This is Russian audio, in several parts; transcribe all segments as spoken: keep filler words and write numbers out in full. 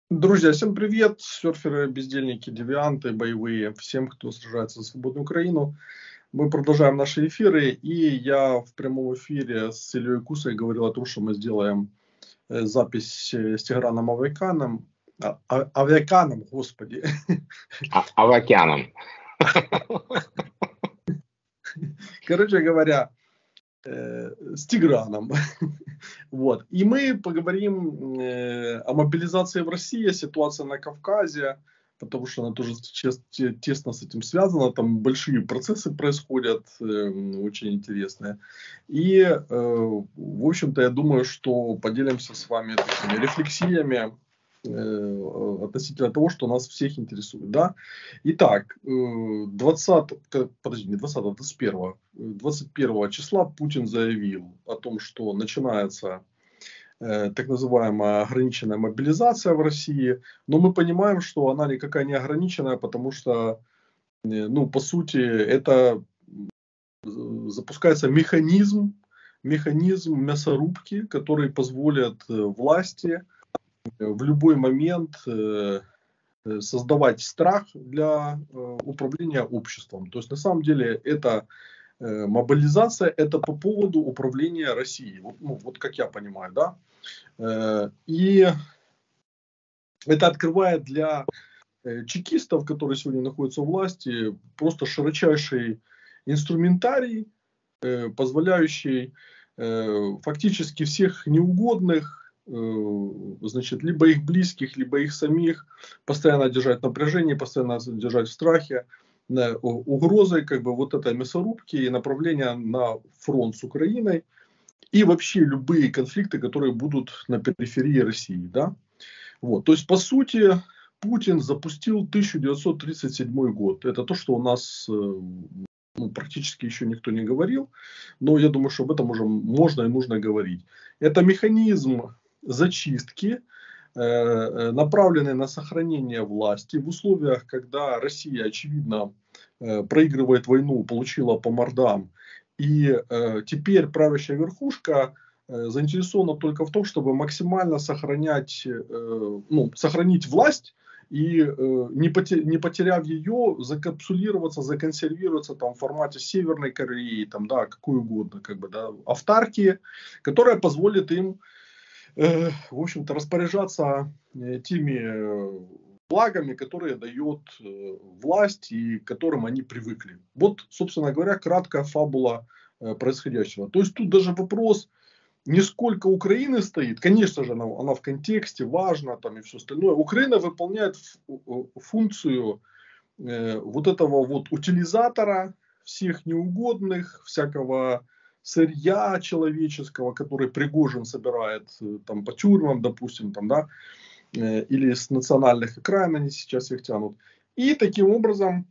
Друзья, всем привет! Серферы, бездельники, девианты, боевые, всем, кто сражается за свободную Украину. Мы продолжаем наши эфиры, и я в прямом эфире с Ильей Кусой говорил о том, что мы сделаем э, запись э, с Тиграном Авиаканом. А, а- авиаканом, господи. А, авакяном. Короче говоря, э, с Тиграном. Вот. И мы поговорим э, о мобилизации в России, ситуация на Кавказе, потому что она тоже чес- те- тесно с этим связана. Там большие процессы происходят, э, очень интересные. И, э, в общем-то, я думаю, что поделимся с вами такими рефлексиями э, относительно того, что нас всех интересует. Да? Итак, э, двадцатого, ка- подожди, не двадцатого, двадцать первого, э, двадцать первого числа Путин заявил о том, что начинается э, так называемая ограниченная мобилизация в России. Но мы понимаем, что она никакая не ограниченная, потому что, э, ну, по сути, это э, запускается механизм, механизм мясорубки, который позволит э, власти э, в любой момент э, э, создавать страх для э, управления обществом. То есть на самом деле это э, мобилизация, это по поводу управления Россией. Вот, ну, вот как я понимаю, да. Э, и это открывает для э, чекистов, которые сегодня находятся у власти, просто широчайший инструментарий, э, позволяющий э, фактически всех неугодных, э, значит, либо их близких, либо их самих, постоянно держать в напряжении, постоянно держать в страхе, э, угрозой как бы вот этой мясорубки и направления на фронт с Украиной и вообще любые конфликты, которые будут на периферии России, да. Вот, то есть по сути Путин запустил тысяча девятьсот тридцать седьмой год. Это то, что у нас э, ну, практически еще никто не говорил, но я думаю, что об этом уже можно и нужно говорить. Это механизм зачистки, э, э, направленный на сохранение власти в условиях, когда Россия, очевидно, э, проигрывает войну, получила по мордам, и э, теперь правящая верхушка э, заинтересована только в том, чтобы максимально сохранять, э, ну, сохранить власть и э, не, поте- не потеряв ее, закапсулироваться, законсервироваться там в формате Северной Кореи, там, да, какой угодно, как бы, да, автаркии, которая позволит им, э, в общем-то, распоряжаться э, теми э, благами, которые дает э, власть и к которым они привыкли. Вот, собственно говоря, краткая фабула э, происходящего. То есть тут даже вопрос не сколько Украины стоит, конечно же, она, она в контексте важна там и все остальное. Украина выполняет функцию э, вот этого вот утилизатора всех неугодных, всякого сырья человеческого, который Пригожин собирает э, там по тюрьмам, допустим, там, да, э, или с национальных окраин они сейчас их тянут. И таким образом,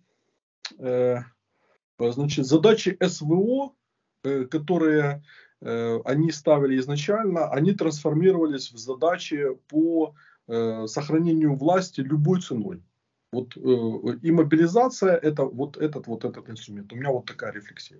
э, значит, задачи СВО, э, которые э, они ставили изначально, они трансформировались в задачи по э, сохранению власти любой ценой. Вот э, и мобилизация это вот этот вот этот инструмент. У меня вот такая рефлексия.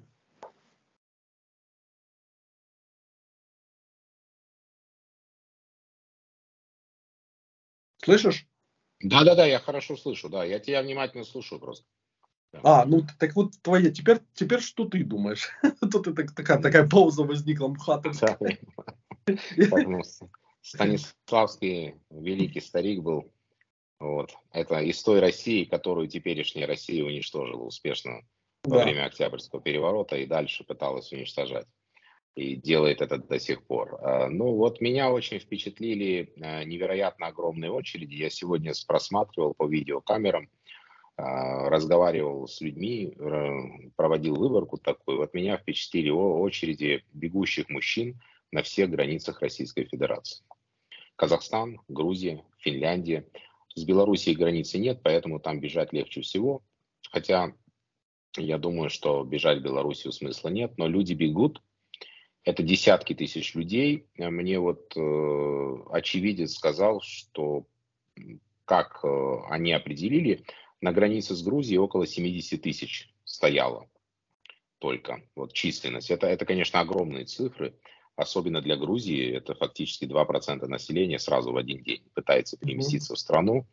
Слышишь? Да-да-да, я хорошо слышу, да, я тебя внимательно слушаю просто. Да. А, ну так вот твоя. Теперь, теперь что ты думаешь? Тут это такая, такая пауза возникла мхатовская. Как ну, Станиславский великий старик был. Вот. Это из той России, которую теперешняя Россия уничтожила успешно во Да. время Октябрьского переворота и дальше пыталась уничтожать. И делает это до сих пор. А, Ну вот меня очень впечатлили а, невероятно огромные очереди. Я сегодня с- просматривал по видеокамерам, а, разговаривал с людьми, ра- проводил выборку такую. Вот меня впечатлили о- очереди бегущих мужчин на всех границах Российской Федерации. Казахстан, Грузия, Финляндия. С Белоруссией границы нет, поэтому там бежать легче всего. Хотя я думаю, что бежать в Белоруссию смысла нет, но люди бегут. Это десятки тысяч людей. Э, Мне вот э, очевидец сказал, что м, как э, они определили, на границе с Грузией около семьдесят тысяч стояло только вот численность. Это, это, конечно, огромные цифры. особенно для Грузии, это фактически два процента населения сразу в один день пытается переместиться в страну.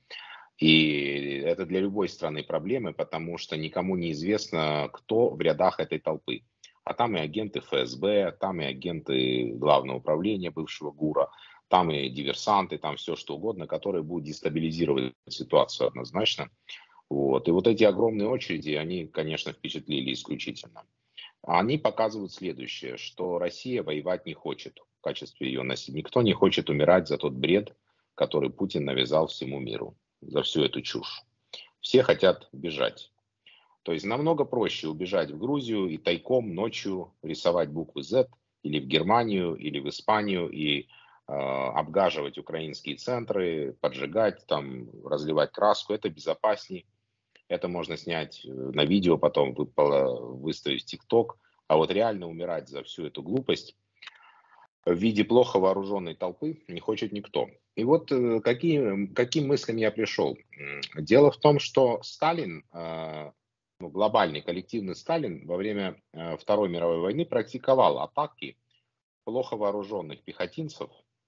И это для любой страны проблемы, потому что никому не известно, кто в рядах этой толпы. А там и агенты эф эс бэ, там и агенты Главного управления бывшего ГУРа, там и диверсанты, там все что угодно, которые будут дестабилизировать ситуацию однозначно. Вот. И вот эти огромные очереди, они, конечно, впечатлили исключительно. Они показывают следующее, что Россия воевать не хочет в качестве ее носителя. Никто не хочет умирать за тот бред, который Путин навязал всему миру, за всю эту чушь. Все хотят бежать. То есть намного проще убежать в Грузию и тайком ночью рисовать буквы зет, или в Германию, или в Испанию, и э, обгаживать украинские центры, поджигать, там, разливать краску. Это безопаснее. Это можно снять на видео, потом выставить в ТикТок. А вот реально умирать за всю эту глупость в виде плохо вооруженной толпы не хочет никто. И вот какие, каким мыслям я пришел. Дело в том, что Сталин, ну, глобальный коллективный Сталин во время Второй мировой войны практиковал атаки плохо вооруженных пехотинцев,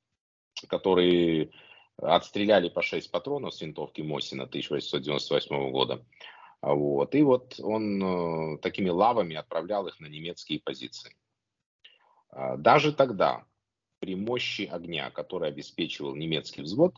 которые отстреляли по шесть патронов с винтовки Мосина тысяча восемьсот девяносто восьмого года. Вот. И вот он э, такими лавами отправлял их на немецкие позиции. А, даже тогда, при мощи огня, который обеспечивал немецкий взвод,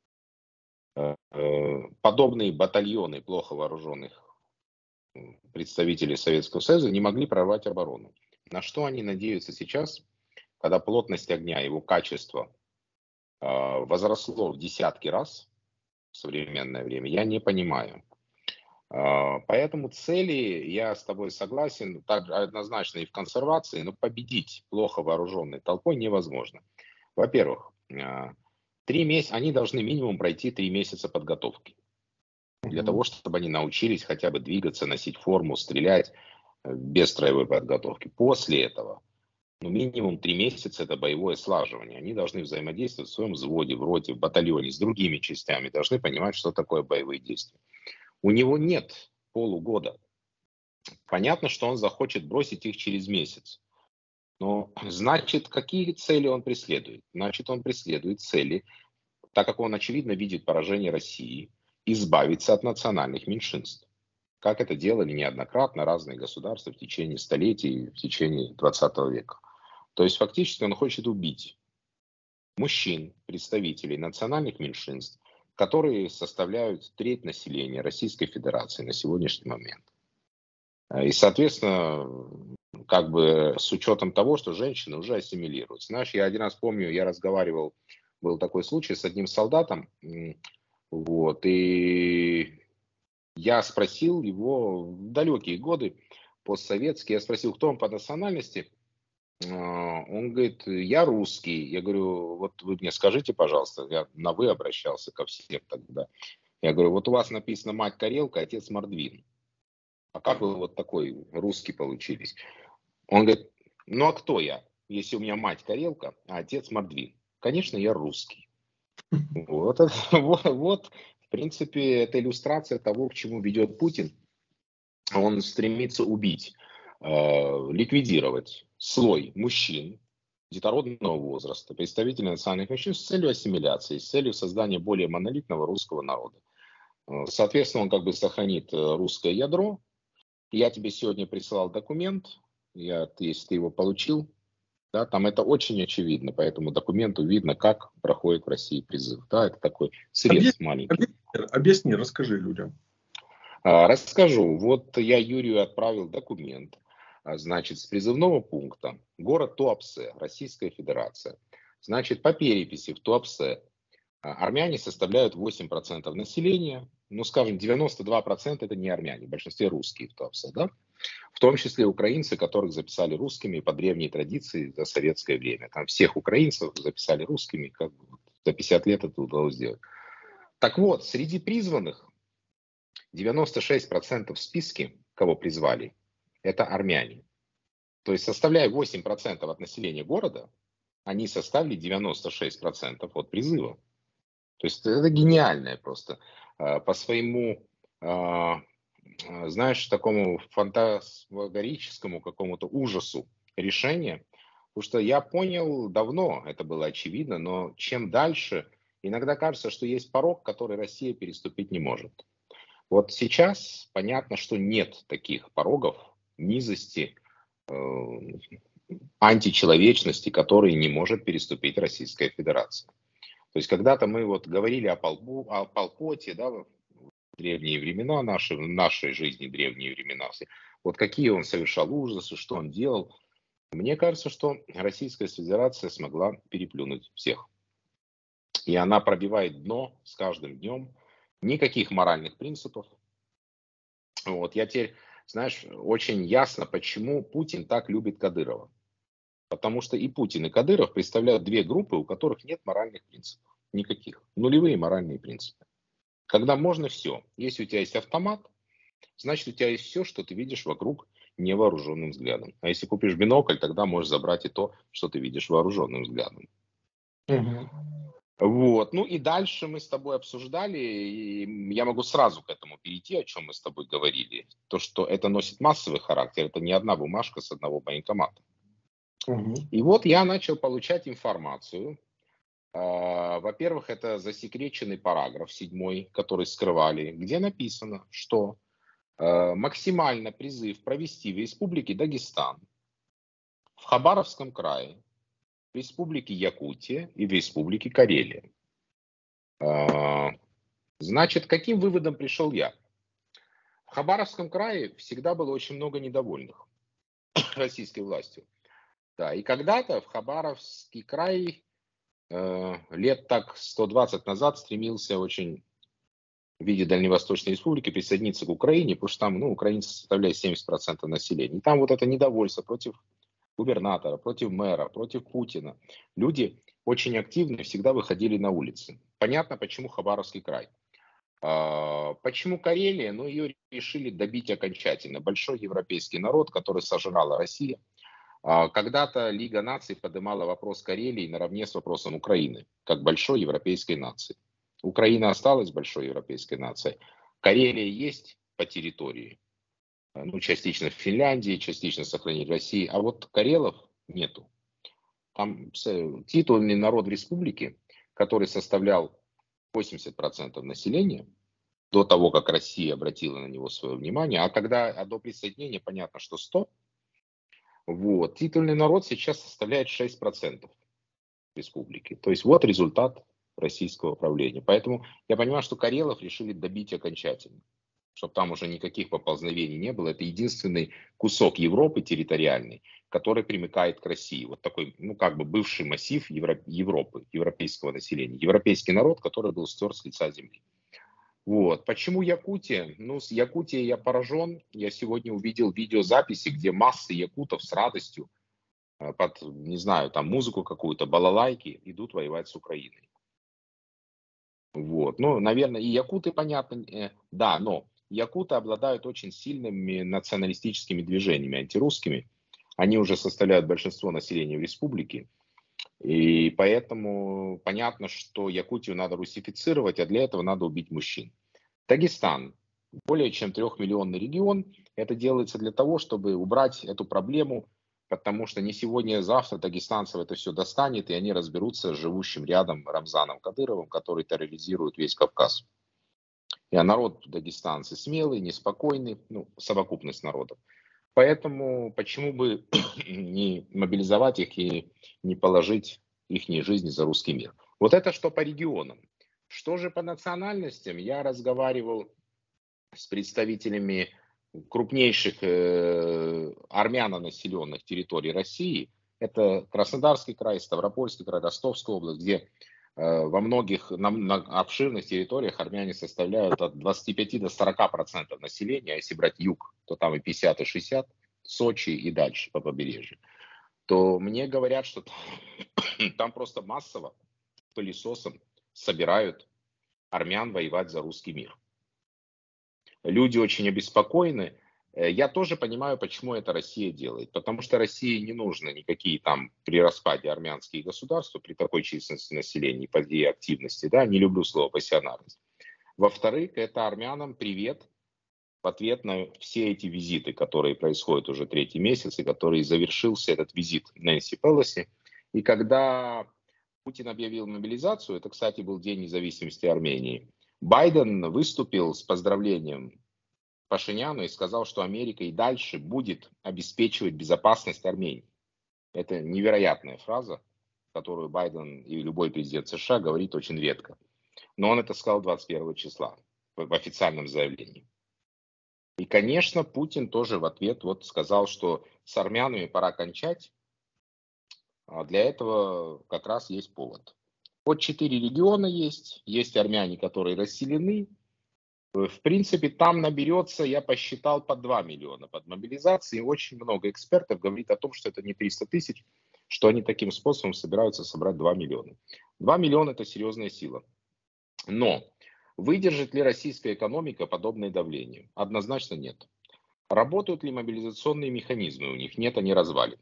э, э, подобные батальоны плохо вооруженных представителей Советского Союза не могли прорвать оборону. На что они надеются сейчас, когда плотность огня, его качество э, возросло в десятки раз в современное время, я не понимаю. Поэтому цели, я с тобой согласен, также однозначно и в консервации, но победить плохо вооруженной толпой невозможно. Во-первых, три месяца, они должны минимум пройти три месяца подготовки. Для того, чтобы они научились хотя бы двигаться, носить форму, стрелять без строевой подготовки. После этого, ну, минимум три месяца это боевое слаживание. Они должны взаимодействовать в своем взводе, в роте, в батальоне с другими частями, должны понимать, что такое боевые действия. У него нет полугода. Понятно, что он захочет бросить их через месяц. Но значит, какие цели он преследует? Значит, он преследует цели, так как он очевидно видит поражение России, избавиться от национальных меньшинств. Как это делали неоднократно разные государства в течение столетий, в течение двадцатого века. То есть фактически он хочет убить мужчин, представителей национальных меньшинств, которые составляют треть населения Российской Федерации на сегодняшний момент. И, соответственно, как бы с учетом того, что женщины уже ассимилируются. Знаешь, я один раз помню, я разговаривал, был такой случай с одним солдатом, вот, и я спросил его в далекие годы, постсоветские, я спросил, кто он по национальности. Он говорит, я русский. Я говорю, вот вы мне скажите, пожалуйста, я на вы обращался ко всем тогда. Я говорю, вот у вас написано мать Карелка, отец Мордвин. А как вы вот такой русский получились? Он говорит, ну а кто я, если у меня мать Карелка, а отец Мордвин? Конечно, я русский. Вот, вот, вот, в принципе, это иллюстрация того, к чему ведет Путин. Он стремится убить, э, ликвидировать слой мужчин детородного возраста, представителей национальных меньшинств с целью ассимиляции, с целью создания более монолитного русского народа. Соответственно, он как бы сохранит русское ядро. Я тебе сегодня присылал документ, я, если ты его получил, да, там это очень очевидно, по этому документу видно, как проходит в России призыв. Да, это такой срез Объясни, маленький. объясни, объясни, расскажи людям. А, расскажу. Вот я Юрию отправил документ, значит, с призывного пункта город Туапсе, Российская Федерация. Значит, по переписи в Туапсе армяне составляют восемь процентов населения, ну, скажем, девяносто два процента это не армяне, в большинстве русские в Туапсе, да? В том числе украинцы, которых записали русскими по древней традиции за советское время. Там всех украинцев записали русскими, как бы за пятьдесят лет это удалось сделать. Так вот, среди призванных девяносто шесть процентов в списке, кого призвали, это армяне. То есть, составляя восемь процентов от населения города, они составили девяносто шесть процентов от призыва. То есть это гениальное просто по своему, знаешь, такому фантасмагорическому какому-то ужасу решение. Потому что я понял давно, это было очевидно, но чем дальше, иногда кажется, что есть порог, который Россия переступить не может. Вот сейчас понятно, что нет таких порогов низости, э, античеловечности, которые не может переступить Российская Федерация. То есть когда-то мы вот говорили о, полпу, о Полпоте, да, в древние времена наши, в нашей жизни древние времена, все. Вот какие он совершал ужасы, что он делал. Мне кажется, что Российская Федерация смогла переплюнуть всех. И она пробивает дно с каждым днем. Никаких моральных принципов. Вот, я теперь, знаешь, очень ясно, почему Путин так любит Кадырова. Потому что и Путин, и Кадыров представляют две группы, у которых нет моральных принципов. Никаких. Нулевые моральные принципы. Когда можно все. Если у тебя есть автомат, значит у тебя есть все, что ты видишь вокруг невооруженным взглядом. А если купишь бинокль, тогда можешь забрать и то, что ты видишь вооруженным взглядом. Угу. Вот. Ну и дальше мы с тобой обсуждали, и я могу сразу к этому перейти, о чем мы с тобой говорили. То, что это носит массовый характер, это не одна бумажка с одного военкомата. Угу. И вот я начал получать информацию. Во-первых, это засекреченный параграф седьмой, который скрывали, где написано, что максимально призыв провести в Республике Дагестан, в Хабаровском крае, в Республике Якутия и в Республике Карелия. Значит, к каким выводом пришел я? В Хабаровском крае всегда было очень много недовольных российской властью. Да, и когда-то в Хабаровский край э, лет так сто двадцать назад стремился очень в виде Дальневосточной Республики присоединиться к Украине, потому что там, ну, украинцы составляют семьдесят процентов населения. И там вот это недовольство против губернатора, против мэра, против Путина. Люди очень активно всегда выходили на улицы. Понятно, почему Хабаровский край. А, почему Карелия? Ну, ее решили добить окончательно. Большой европейский народ, который сожрала Россия. А, когда-то Лига наций поднимала вопрос Карелии наравне с вопросом Украины, как большой европейской нации. Украина осталась большой европейской нацией. Карелия есть по территории, ну, частично в Финляндии, частично сохранить в России, а вот карелов нету. Там титульный народ в республике, который составлял восемьдесят процентов населения, до того, как Россия обратила на него свое внимание, а когда а до присоединения, понятно, что сто, вот, титульный народ сейчас составляет шесть процентов республики. То есть вот результат российского правления. Поэтому я понимаю, что карелов решили добить окончательно, чтобы там уже никаких поползновений не было. Это единственный кусок Европы территориальный, который примыкает к России. Вот такой, ну как бы бывший массив Европы, европейского населения. Европейский народ, который был стерт с лица земли. Вот. Почему Якутия? Ну, с Якутией я поражен. Я сегодня увидел видеозаписи, где массы якутов с радостью под, не знаю, там музыку какую-то, балалайки, идут воевать с Украиной. Вот. Ну, наверное, и якуты, понятно, э, да, но якуты обладают очень сильными националистическими движениями, антирусскими. Они уже составляют большинство населения в республике. И поэтому понятно, что Якутию надо русифицировать, а для этого надо убить мужчин. Дагестан. Более чем трехмиллионный регион. Это делается для того, чтобы убрать эту проблему, потому что не сегодня, а завтра дагестанцев это все достанет, и они разберутся с живущим рядом Рамзаном Кадыровым, который терроризирует весь Кавказ. И народ дагестанцы смелый, неспокойный, ну, совокупность народов. Поэтому почему бы не мобилизовать их и не положить их жизни за русский мир. Вот это что по регионам. Что же по национальностям? Я разговаривал с представителями крупнейших э, армянонаселенных территорий России. Это Краснодарский край, Ставропольский край, Ростовская область, где э, во многих на, на обширных территориях армяне составляют от двадцати пяти до сорока процентов населения. А если брать юг, то там и пятьдесят, и шестьдесят, Сочи и дальше по побережью. То мне говорят, что там, там просто массово пылесосом собирают армян воевать за русский мир. Люди очень обеспокоены. Я тоже понимаю, почему это Россия делает. Потому что России не нужны никакие там при распаде армянские государства, при такой численности населения и по ее активности. Да, не люблю слово пассионарность. Во-вторых, это армянам привет в ответ на все эти визиты, которые происходят уже третий месяц, и который завершился этот визит Нэнси Пелоси. И когда Путин объявил мобилизацию, это, кстати, был День независимости Армении, Байден выступил с поздравлением Пашиняну и сказал, что Америка и дальше будет обеспечивать безопасность Армении. Это невероятная фраза, которую Байден и любой президент США говорит очень редко. Но он это сказал двадцать первого числа в официальном заявлении. И, конечно, Путин тоже в ответ вот сказал, что с армянами пора кончать. А для этого как раз есть повод. Вот четыре региона есть, есть армяне, которые расселены. В принципе, там наберется, я посчитал, по два миллиона под мобилизацией. Очень много экспертов говорит о том, что это не триста тысяч, что они таким способом собираются собрать два миллиона. два миллиона – это серьезная сила. Но выдержит ли российская экономика подобное давление? Однозначно нет. Работают ли мобилизационные механизмы у них? Нет, они развалены.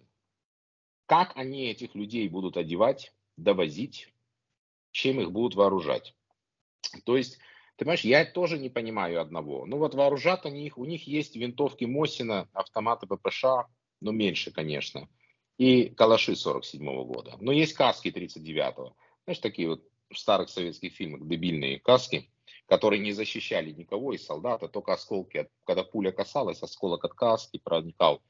Как они этих людей будут одевать, довозить, чем их будут вооружать? То есть, ты понимаешь, я тоже не понимаю одного. Ну вот вооружат они их, у них есть винтовки Мосина, автоматы ППШ, но меньше, конечно, и калаши сорок седьмого года. Но есть каски тридцать девятого. Знаешь, такие вот в старых советских фильмах дебильные каски, которые не защищали никого из солдата, только осколки, когда пуля касалась, осколок от каски проникал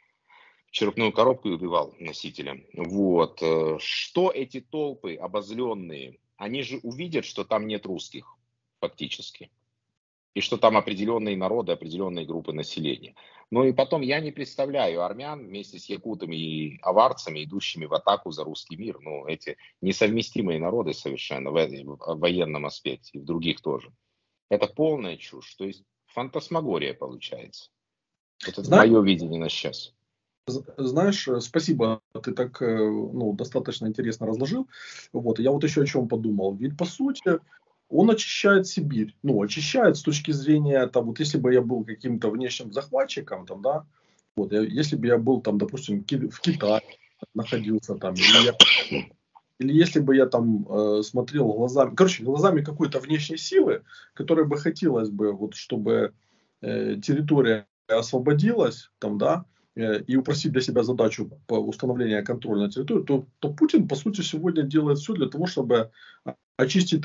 в черепную коробку и убивал носителя. Вот. Что эти толпы обозленные, они же увидят, что там нет русских фактически. И что там определенные народы, определенные группы населения. Ну и потом я не представляю армян вместе с якутами и аварцами, идущими в атаку за русский мир. Ну, эти несовместимые народы совершенно в, в военном аспекте и в других тоже. Это полная чушь. То есть фантасмагория получается. Это Знаешь, мое видение на сейчас. Знаешь, спасибо, ты так ну, достаточно интересно разложил. Вот, я вот еще о чем подумал. Ведь по сути он очищает Сибирь. Ну, очищает с точки зрения, там, вот если бы я был каким-то внешним захватчиком, там, да, вот, я, если бы я был там, допустим, в Китае находился там, или, я, или если бы я там э, смотрел глазами, короче, глазами какой-то внешней силы, которой бы хотелось бы, вот, чтобы э, территория освободилась, там, да, и упросить для себя задачу по установлению контроля на территории, то, то Путин, по сути, сегодня делает все для того, чтобы очистить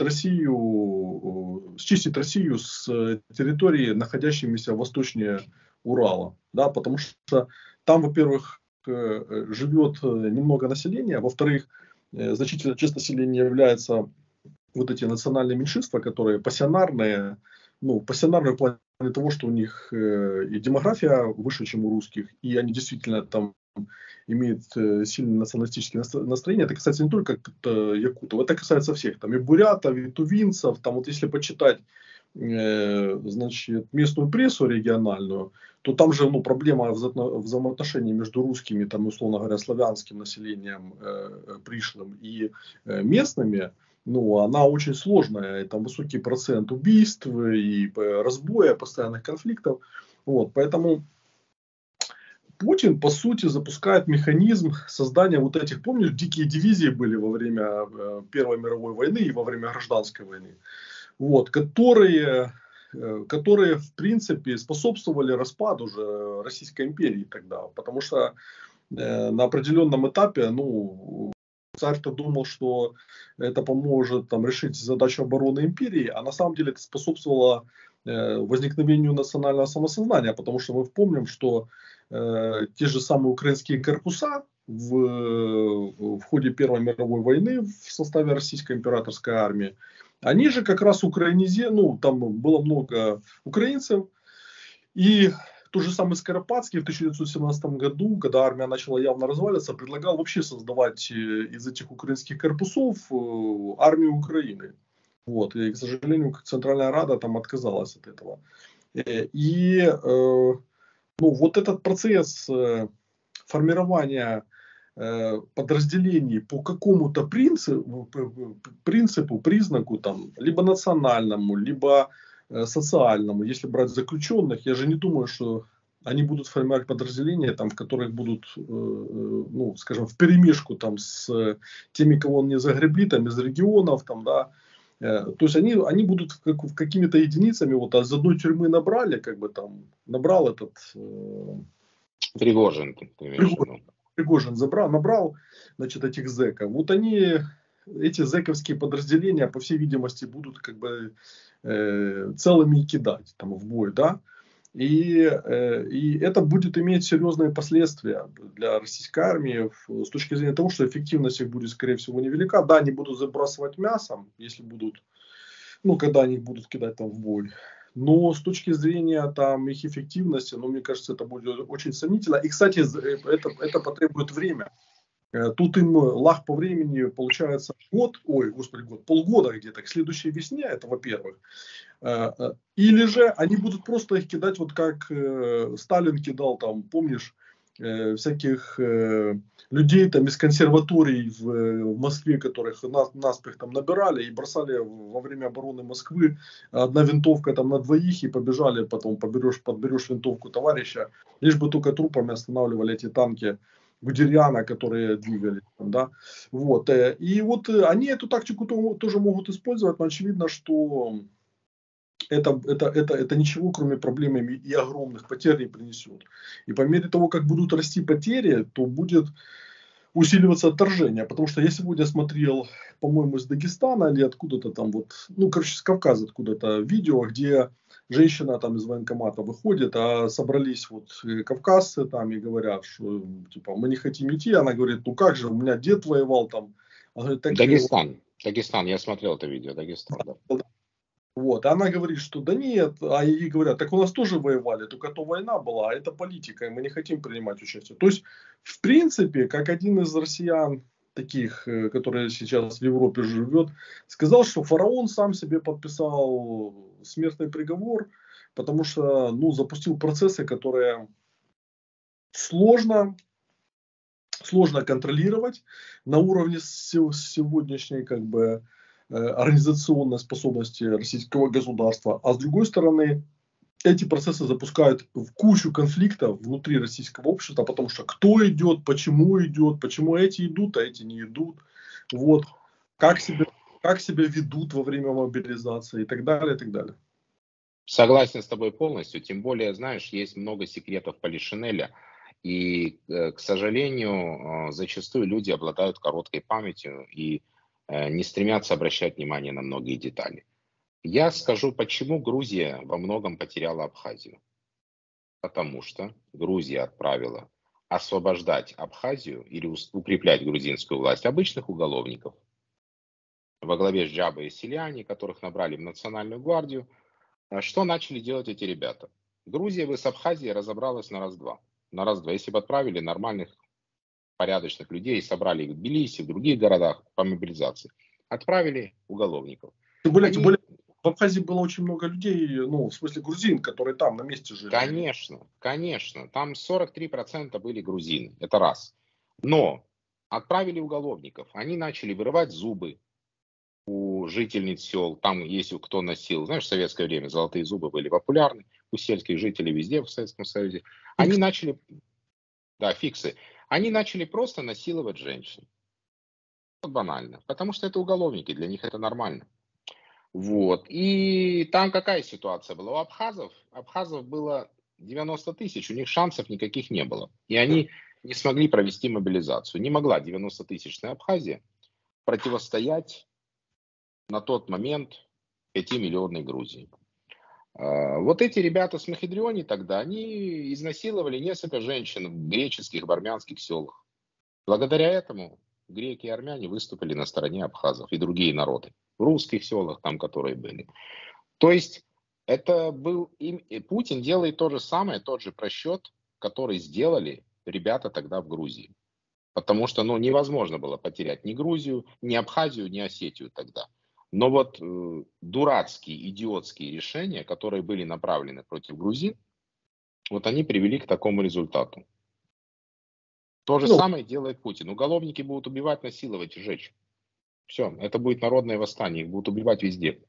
Россию, счистить Россию с территории, находящимися восточнее Урала. Да, потому что там, во-первых, живет немного населения, во-вторых, значительная часть населения является вот эти национальные меньшинства, которые пассионарные, ну, пассионарные в плане того, что у них э, и демография выше, чем у русских, и они действительно там имеют э, сильное националистическое настроение. Это касается не только э, якутов, это касается всех. Там и бурятов, и тувинцев. Там вот если почитать э, значит, местную прессу региональную, то там же ну, проблема вза- взаимоотношений между русскими, там, условно говоря, славянским населением э, пришлым и э, местными. Ну, она очень сложная, и там высокий процент убийств и разбоя, постоянных конфликтов. Вот, поэтому Путин, по сути, запускает механизм создания вот этих, помнишь, дикие дивизии были во время Первой мировой войны и во время гражданской войны, вот, которые, которые, в принципе, способствовали распаду уже Российской империи тогда, потому что на определенном этапе, ну, царь-то думал, что это поможет там, решить задачу обороны империи, а на самом деле это способствовало э, возникновению национального самосознания, потому что мы помним, что э, те же самые украинские корпуса в, в ходе Первой мировой войны в составе Российской императорской армии, они же как раз украинизировали, ну там было много украинцев, и тот же самый Скоропадский в тысяча девятьсот семнадцатом году, когда армия начала явно разваливаться, предлагал вообще создавать из этих украинских корпусов армию Украины. Вот. И, к сожалению, Центральная Рада там отказалась от этого. И ну, вот этот процесс формирования подразделений по какому-то принципу, принципу, признаку, там, либо национальному, либо социальному, если брать заключенных, я же не думаю, что они будут формировать подразделения, там, в которых будут, э, ну, скажем, вперемешку там, с теми, кого он не загребли, там, из регионов, там, да, То есть они, они будут в, как, в какими-то единицами, вот а из одной тюрьмы набрали, как бы там, набрал этот... Пригожин, ты имеешь в виду. Пригожин забрал, набрал, значит, этих зэков. Вот они, эти зэковские подразделения, по всей видимости, будут как бы э, целыми кидать там в бой, да. И, э, и это будет иметь серьезные последствия для российской армии с точки зрения того, что эффективность их будет, скорее всего, невелика. Да, они будут забрасывать мясом, если будут, ну, когда они будут кидать там в бой. Но с точки зрения там их эффективности, ну, мне кажется, это будет очень сомнительно. И, кстати, это, это потребует время. Тут им лаг по времени получается год, ой, господи, год, полгода где-то к следующей весне, это во-первых. Или же они будут просто их кидать, вот как Сталин кидал там, помнишь, всяких людей там из консерваторий в, в Москве, которых нас, наспех там набирали и бросали во время обороны Москвы. Одна винтовка там на двоих и побежали, потом поберешь, подберешь винтовку товарища, лишь бы только трупами останавливали эти танки Гудериана, которые двигались. Да? Вот. И вот они эту тактику тоже могут использовать, но очевидно, что Это, это, это, это ничего, кроме проблем и огромных потерь, не принесет. И по мере того, как будут расти потери, то будет усиливаться отторжение. Потому что я сегодня смотрел, по-моему, из Дагестана или откуда-то там, вот, ну, короче, с Кавказа откуда-то видео, где женщина там из военкомата выходит, а собрались вот кавказцы там и говорят, что типа мы не хотим идти. Она говорит, ну как же, у меня дед воевал там. Она говорит, так Дагестан, Дагестан, я смотрел это видео, Дагестан, да. Вот, она говорит, что да нет, а ей говорят, так у нас тоже воевали, только то война была, а это политика, и мы не хотим принимать участие. То есть, в принципе, как один из россиян, таких, которые сейчас в Европе живет, сказал, что фараон сам себе подписал смертный приговор, потому что, ну, запустил процессы, которые сложно, сложно контролировать на уровне сегодняшней, как бы, организационной способности российского государства, а с другой стороны, эти процессы запускают в кучу конфликтов внутри российского общества, потому что кто идет, почему идет, почему эти идут, а эти не идут, вот, как себя, как себя ведут во время мобилизации и так далее, и так далее. Согласен с тобой полностью, тем более, знаешь, есть много секретов Полишинеля, и, к сожалению, зачастую люди обладают короткой памятью и не стремятся обращать внимание на многие детали. Я скажу, почему Грузия во многом потеряла Абхазию. Потому что Грузия отправила освобождать Абхазию или укреплять грузинскую власть обычных уголовников во главе с Джабой и Селяни, которых набрали в Национальную гвардию. Что начали делать эти ребята? Грузия бы с Абхазией разобралась на раз-два. На раз-два. Если бы отправили нормальных, порядочных людей и собрали их в Тбилиси, в других городах по мобилизации, отправили уголовников. Тем более, Они... тем более в Абхазии было очень много людей, ну, в смысле грузин, которые там на месте жили. Конечно, конечно. Там сорок три процента были грузины. Это раз. Но отправили уголовников. Они начали вырывать зубы у жительниц сел. Там, если кто носил, знаешь, в советское время золотые зубы были популярны у сельских жителей везде в Советском Союзе. Они начали, да, фиксы. Они начали просто насиловать женщин. Вот банально. Потому что это уголовники, для них это нормально. Вот. И там какая ситуация была? У абхазов, абхазов было девяносто тысяч, у них шансов никаких не было. И они не смогли провести мобилизацию. Не могла девяностотысячная Абхазия противостоять на тот момент пятимиллионной Грузии. Вот эти ребята с Махидриони тогда, они изнасиловали несколько женщин в греческих, в армянских селах. Благодаря этому греки и армяне выступили на стороне абхазов и другие народы. В русских селах там, которые были. То есть, это был... Им, Путин делает то же самое, тот же просчет, который сделали ребята тогда в Грузии. Потому что, ну, невозможно было потерять ни Грузию, ни Абхазию, ни Осетию тогда. Но вот э, дурацкие, идиотские решения, которые были направлены против грузин, вот они привели к такому результату. То же ну, самое делает Путин. Уголовники будут убивать, насиловать и жечь. Все, это будет народное восстание, их будут убивать везде.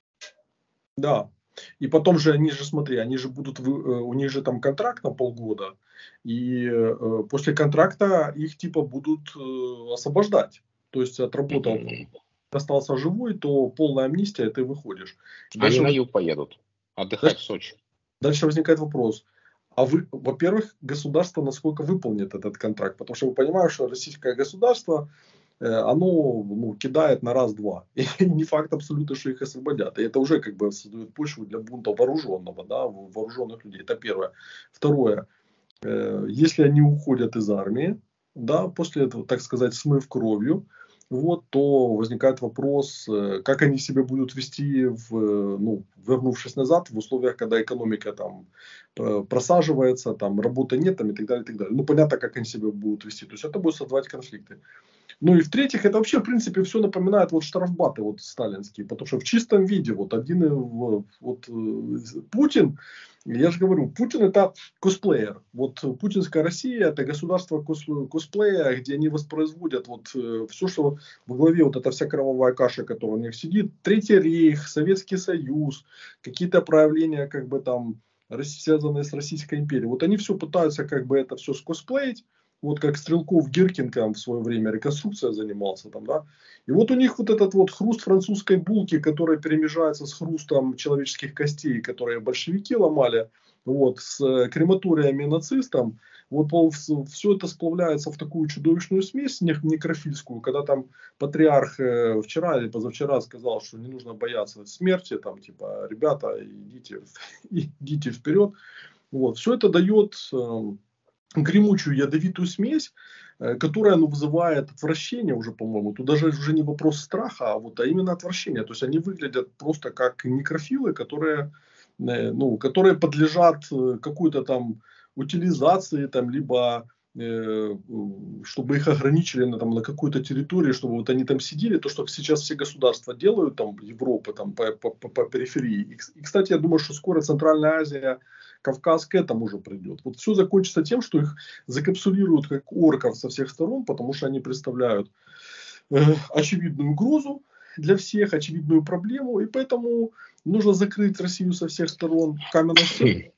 Да. И потом же, они же, смотри, они же будут, у них же там контракт на полгода, и э, после контракта их типа будут э, освобождать. То есть отработал mm-hmm. остался живой, то полная амнистия, ты выходишь. Они Дальше, на воз- юг поедут отдыхать дальше, в Сочи. дальше возникает вопрос. А вы, во-первых, государство насколько выполнит этот контракт? Потому что вы понимаете, что российское государство, э, оно ну, кидает на раз-два. И не факт абсолютно, что их освободят. И это уже как бы создает почву для бунта вооруженного, да, вооруженных людей. Это первое. Второе. Э, если они уходят из армии, да, после этого, так сказать, смыв кровью, вот, то возникает вопрос, э, как они себя будут вести, в, э, ну, вернувшись назад, в условиях, когда экономика там э, просаживается, там работы нет, там, и так далее, и так далее. Ну, понятно, как они себя будут вести. То есть, это будет создавать конфликты. Ну и в-третьих, это вообще, в принципе, все напоминает вот штрафбаты вот сталинские, потому что в чистом виде вот один, э, в- вот э, Путин, я же говорю, Путин это косплеер. Вот путинская Россия это государство кос- косплея, где они воспроизводят вот все, что во главе вот эта вся кровавая каша, которая у них сидит, Третий рейх, Советский Союз, какие-то проявления как бы там рос- связанные с Российской империей. Вот они все пытаются как бы это все скосплеить. Вот как Стрелков Гиркин там в свое время реконструкция занимался там, да. И вот у них вот этот вот хруст французской булки, который перемежается с хрустом человеческих костей, которые большевики ломали, вот, с э, крематориями нацистам, вот все это сплавляется в такую чудовищную смесь некрофильскую, когда там патриарх э, вчера или позавчера сказал, что не нужно бояться смерти, там, типа, ребята, идите, идите вперед. Вот, все это дает э, гремучую ядовитую смесь, э, которая ну, вызывает отвращение уже, по-моему. Тут даже уже не вопрос страха, а вот а именно отвращение. То есть они выглядят просто как некрофилы, которые, э, ну, которые подлежат э, какой-то там утилизации, там, либо э, чтобы их ограничили на, там, на какой-то территории, чтобы вот они там сидели, то, что сейчас все государства делают, там, Европа, там, по, по, по периферии. И, и, кстати, я думаю, что скоро Центральная Азия, Кавказ к этому уже придет. Вот все закончится тем, что их закапсулируют как орков со всех сторон, потому что они представляют э, очевидную угрозу для всех, очевидную проблему, и поэтому нужно закрыть Россию со всех сторон каменной стеной.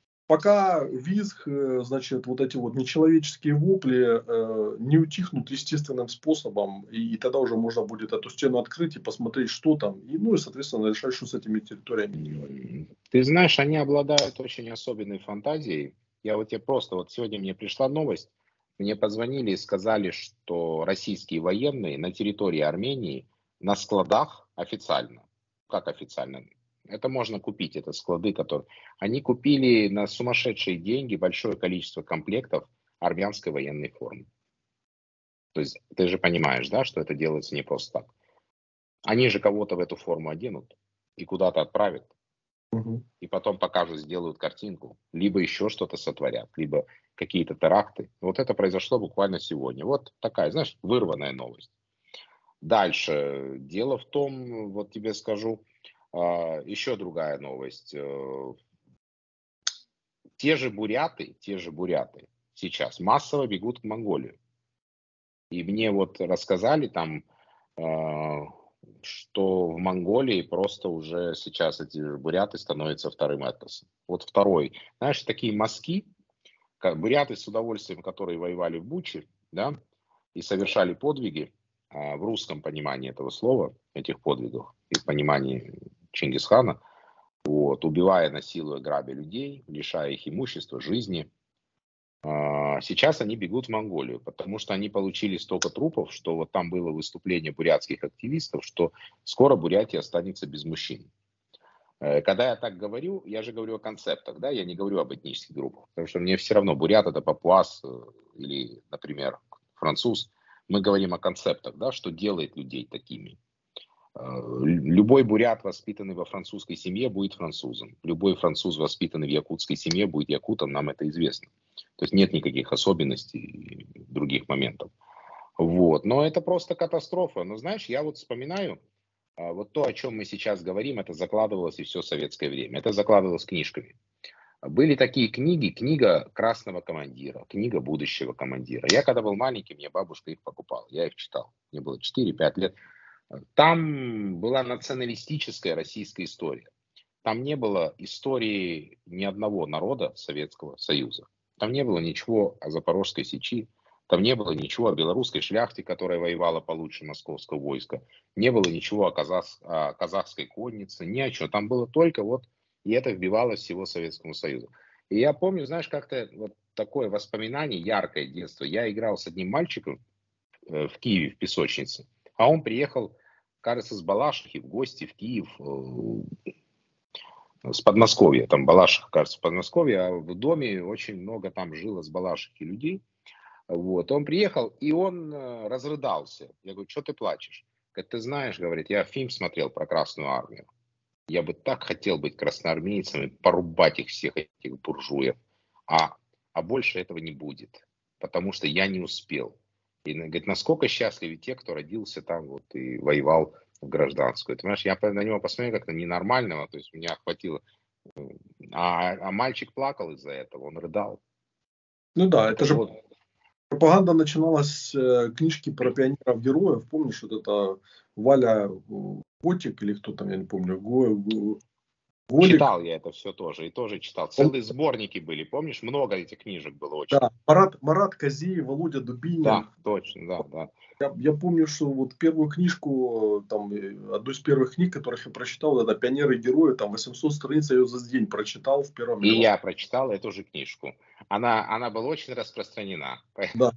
Пока визг, э, значит, вот эти вот нечеловеческие вопли э, не утихнут естественным способом, и, и тогда уже можно будет эту стену открыть и посмотреть, что там, и, ну и, соответственно, решать, что с этими территориями делать. Ты знаешь, они обладают очень особенной фантазией. Я вот тебе просто, вот сегодня мне пришла новость, мне позвонили и сказали, что российские военные на территории Армении на складах официально, как официально, это можно купить, это склады, которые... Они купили на сумасшедшие деньги большое количество комплектов армянской военной формы. То есть ты же понимаешь, да, что это делается не просто так. Они же кого-то в эту форму оденут и куда-то отправят. Угу. И потом покажут, сделают картинку, либо еще что-то сотворят, либо какие-то теракты. Вот это произошло буквально сегодня. Вот такая, знаешь, вырванная новость. Дальше. Дело в том, вот тебе скажу, еще другая новость. Те же буряты, те же буряты сейчас массово бегут в Монголию. И мне вот рассказали там, что в Монголии просто уже сейчас эти буряты становятся вторым этносом. Вот второй. Знаешь, такие мазки, как буряты с удовольствием, которые воевали в Буче, да, и совершали подвиги, а, в русском понимании этого слова, этих подвигов, и в понимании Чингисхана, вот, убивая, насилуя, грабя людей, лишая их имущества, жизни. А, Сейчас они бегут в Монголию, потому что они получили столько трупов, что вот там было выступление бурятских активистов, что скоро Бурятия останется без мужчин. Э, Когда я так говорю, я же говорю о концептах, да, я не говорю об этнических группах, потому что мне все равно, бурят это папуас э, или, например, француз, мы говорим о концептах, да, что делает людей такими. Э, Любой бурят, воспитанный во французской семье, будет французом. Любой француз, воспитанный в якутской семье, будет якутом, нам это известно. То есть нет никаких особенностей, других моментов. Вот. Но это просто катастрофа. Но знаешь, я вот вспоминаю, а, вот то, о чем мы сейчас говорим, это закладывалось и все советское время. Это закладывалось книжками. Были такие книги, книга «Красного командира», книга «Будущего командира». Я когда был маленький, мне бабушка их покупала, я их читал. Мне было четыре-пять лет. Там была националистическая российская история. Там не было истории ни одного народа Советского Союза. Там не было ничего о Запорожской сечи. Там не было ничего о белорусской шляхте, которая воевала получше московского войска. Не было ничего о, казах, о казахской коннице, ни о чем. Там было только вот, и это вбивалось всего Советскому Союзу. И я помню, знаешь, как-то вот такое воспоминание, яркое детство. Я играл с одним мальчиком э, в Киеве, в песочнице. А он приехал, кажется, с Балашихи в гости в Киев, э, с Подмосковья. Там Балашиха, кажется, в Подмосковье. А в доме очень много там жило с Балашихи людей. Вот, он приехал, и он э, разрыдался. Я говорю, что ты плачешь? Говорит, ты знаешь, говорит, я фильм смотрел про Красную Армию. Я бы так хотел быть красноармейцем и порубать их всех, этих буржуев. А, а больше этого не будет, потому что я не успел. И говорит, насколько счастливы те, кто родился там вот и воевал в гражданскую. Ты понимаешь, я на него посмотрел как на ненормального, то есть меня охватило. А, а мальчик плакал из-за этого, он рыдал. Ну да, это, Это же вот... пропаганда начиналась с э, книжки про пионеров-героев. Помнишь, вот это Валя э, Котик или кто там, я не помню, Го, Го- Голик. Читал я это все тоже, и тоже читал. Целые сборники были, помнишь? Много этих книжек было очень. Да, Марат, Марат Козей, Володя Дубинин. Да, точно, да, да. Я, я помню, что вот первую книжку, там, э, одну из первых книг, которых я прочитал, это «Пионеры и герои», там восемьсот страниц я ее за день прочитал в первом И или во я прочитал эту же книжку. Она, она была очень распространена. Да.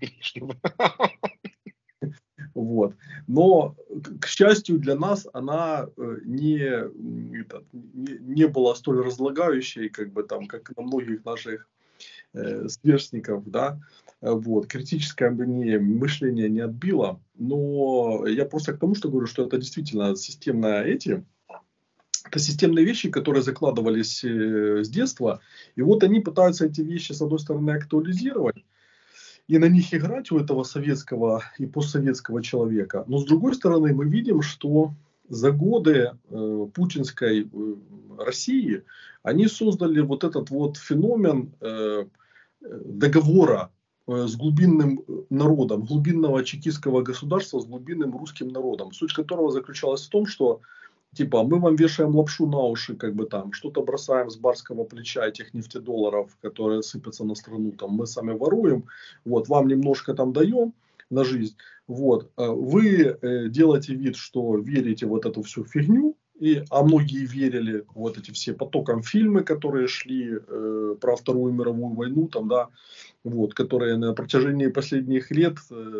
Вот. Но, к счастью для нас, она не, этот, не, не была столь разлагающей, как бы там, как на многих наших э, сверстников, да. Вот. Критическое мне мышление не отбило. Но я просто к тому, что говорю, что это действительно системные эти, это системные вещи, которые закладывались э, с детства. И вот они пытаются эти вещи, с одной стороны, актуализировать и на них играть у этого советского и постсоветского человека. Но с другой стороны, мы видим, что за годы э, путинской э, России они создали вот этот вот феномен э, договора э, с глубинным народом, глубинного чекистского государства с глубинным русским народом, суть которого заключалась в том, что типа, мы вам вешаем лапшу на уши, как бы там, что-то бросаем с барского плеча этих нефтедолларов, которые сыпятся на страну, там, мы сами воруем, вот, вам немножко там даем на жизнь, вот, вы э, делаете вид, что верите в вот эту всю фигню, и, а многие верили вот эти все потоком фильмы, которые шли э, про Вторую мировую войну, там, да, вот, которые на протяжении последних лет,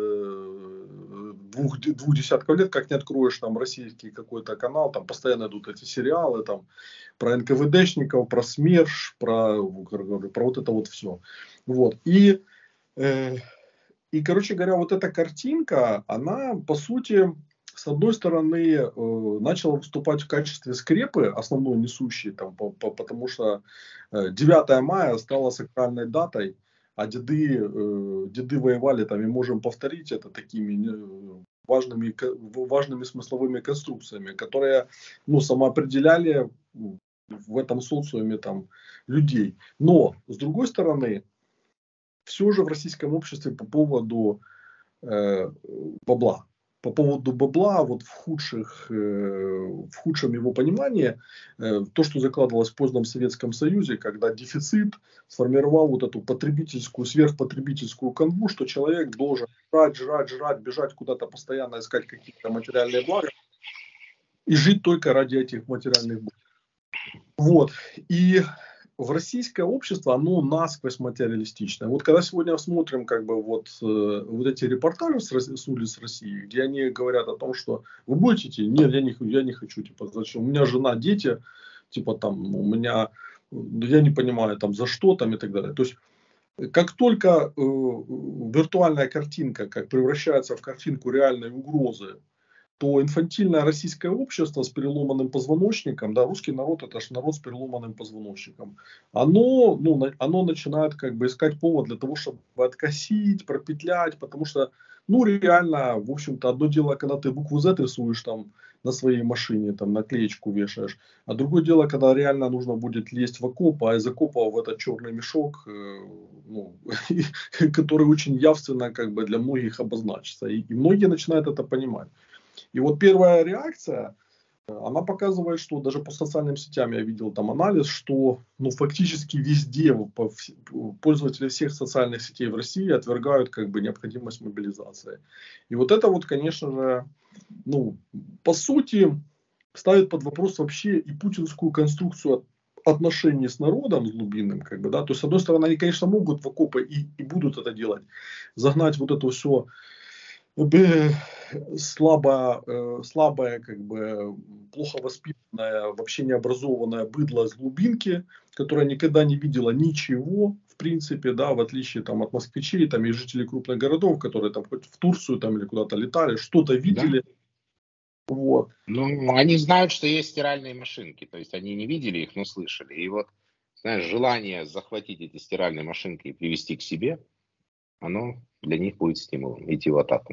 э, двух, двух десятков лет, как не откроешь там российский какой-то канал, там постоянно идут эти сериалы, там, про эн ка вэ дэшников, про СМЕРШ, про, про вот это вот все. Вот. И, э, и, короче говоря, вот эта картинка, она, по сути, с одной стороны, э, начала выступать в качестве скрепы, основной несущей, там, по, по, потому что э, девятое мая стало сакральной датой, а деды, э, деды воевали там, и можем повторить это такими э, важными, важными смысловыми конструкциями, которые ну, самоопределяли в этом социуме там, людей. Но, с другой стороны, все же в российском обществе по поводу э, бабла, по поводу бабла, вот в, худших, э, в худшем его понимании, э, то, что закладывалось в позднем Советском Союзе, когда дефицит сформировал вот эту потребительскую, сверхпотребительскую канву, что человек должен жрать, жрать, жрать, бежать куда-то постоянно, искать какие-то материальные блага и жить только ради этих материальных благ. Вот. И в российское общество, оно насквозь материалистичное. Вот когда сегодня смотрим как бы вот, э, вот эти репортажи с, с улиц России, где они говорят о том, что вы будете идти? Нет, я не, я не хочу, типа, зачем? У меня жена, дети, типа там, у меня, я не понимаю, там, за что там и так далее. То есть, как только э, виртуальная картинка как превращается в картинку реальной угрозы, то инфантильное российское общество с переломанным позвоночником, да, русский народ это же народ с переломанным позвоночником, оно, ну, оно начинает как бы искать повод для того, чтобы откосить, пропетлять, потому что, ну, реально, в общем-то, одно дело, когда ты букву Z рисуешь там на своей машине, там наклеечку вешаешь, а другое дело, когда реально нужно будет лезть в окоп, а из окопа в этот черный мешок, э, ну, который очень явственно как бы для многих обозначится, и, и многие начинают это понимать. И вот первая реакция она показывает, что даже по социальным сетям я видел там анализ, что ну, фактически везде по, пользователи всех социальных сетей в России отвергают как бы необходимость мобилизации. И вот это вот, конечно же, ну, по сути, ставит под вопрос вообще и путинскую конструкцию отношений с народом, с глубинным, как бы, да, то есть, с одной стороны, они, конечно, могут в окопы и, и будут это делать, загнать вот это все слабо, э, слабое, как бы, плохо воспитанное, вообще необразованное быдло с глубинки, которое никогда не видела ничего, в принципе, да, в отличие там, от москвичей там, и жителей крупных городов, которые там хоть в Турцию там, или куда-то летали, что-то видели. Да. Вот. Ну, они знают, что есть стиральные машинки, то есть они не видели их, но слышали. И вот, знаешь, желание захватить эти стиральные машинки и привести к себе, оно для них будет стимулом идти в атаку.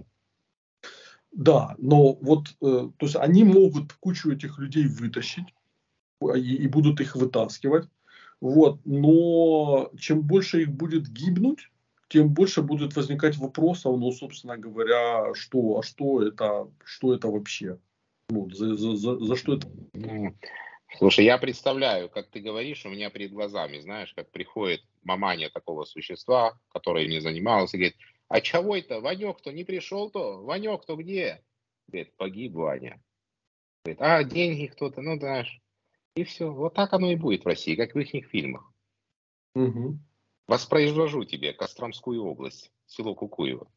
Да, но вот, э, то есть они могут кучу этих людей вытащить и, и будут их вытаскивать, вот, но чем больше их будет гибнуть, тем больше будет возникать вопросов, ну, собственно говоря, что, а что это, что это вообще, ну, за, за, за, за что это? Ну, слушай, я представляю, как ты говоришь, у меня перед глазами, знаешь, как приходит маманя такого существа, которое не занималось, и говорит: а чего это, Ванек-то не пришел-то? Ванек-то где? Говорит: погиб Ваня. Говорит: а деньги кто-то, ну знаешь. И все. Вот так оно и будет в России, как в их фильмах. Угу. Воспроизвожу тебе Костромскую область, село Кукуево.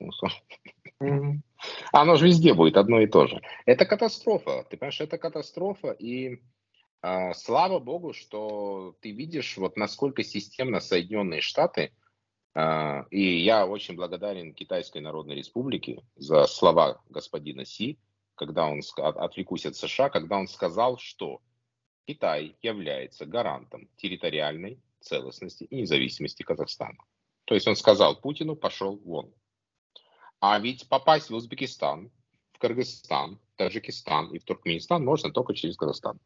Угу. Оно же везде будет одно и то же. Это катастрофа, ты понимаешь, это катастрофа. И а, слава богу, что ты видишь, вот насколько системно Соединенные Штаты, а, и я очень благодарен Китайской Народной Республике за слова господина Си, когда он, ска- отвлекусь от США, когда он сказал, что Китай является гарантом территориальной целостности и независимости Казахстана. То есть он сказал Путину: пошел вон. А ведь попасть в Узбекистан, в Кыргызстан, Таджикистан и в Туркменистан можно только через Казахстан.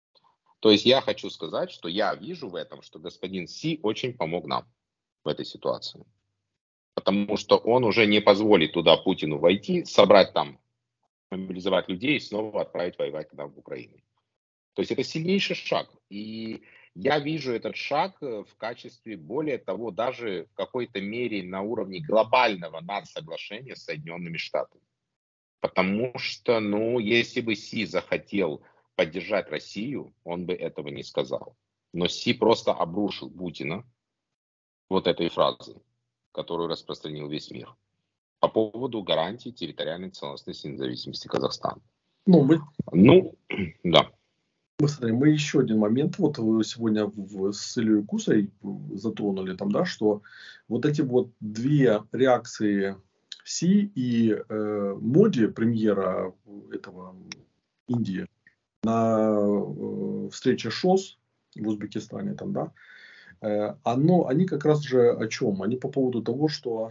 То есть я хочу сказать, что я вижу в этом, что господин Си очень помог нам в этой ситуации. Потому что он уже не позволит туда Путину войти, собрать там, мобилизовать людей и снова отправить воевать к нам в Украину. То есть это сильнейший шаг. И я вижу этот шаг в качестве, более того, даже в какой-то мере на уровне глобального надсоглашения с Соединенными Штатами. Потому что, ну, если бы Си захотел поддержать Россию, он бы этого не сказал. Но Си просто обрушил Путина вот этой фразой, которую распространил весь мир, по поводу гарантии территориальной целостности и независимости Казахстана. Ну, мы, Ну, да. мы, смотри, мы еще один момент вот сегодня в, с Ильей Кусой затронули там, да, что вот эти вот две реакции Си и э, Моди, премьера этого Индии, на э, встрече ШОС в Узбекистане, там, да, э, оно, они как раз же о чем? Они по поводу того, что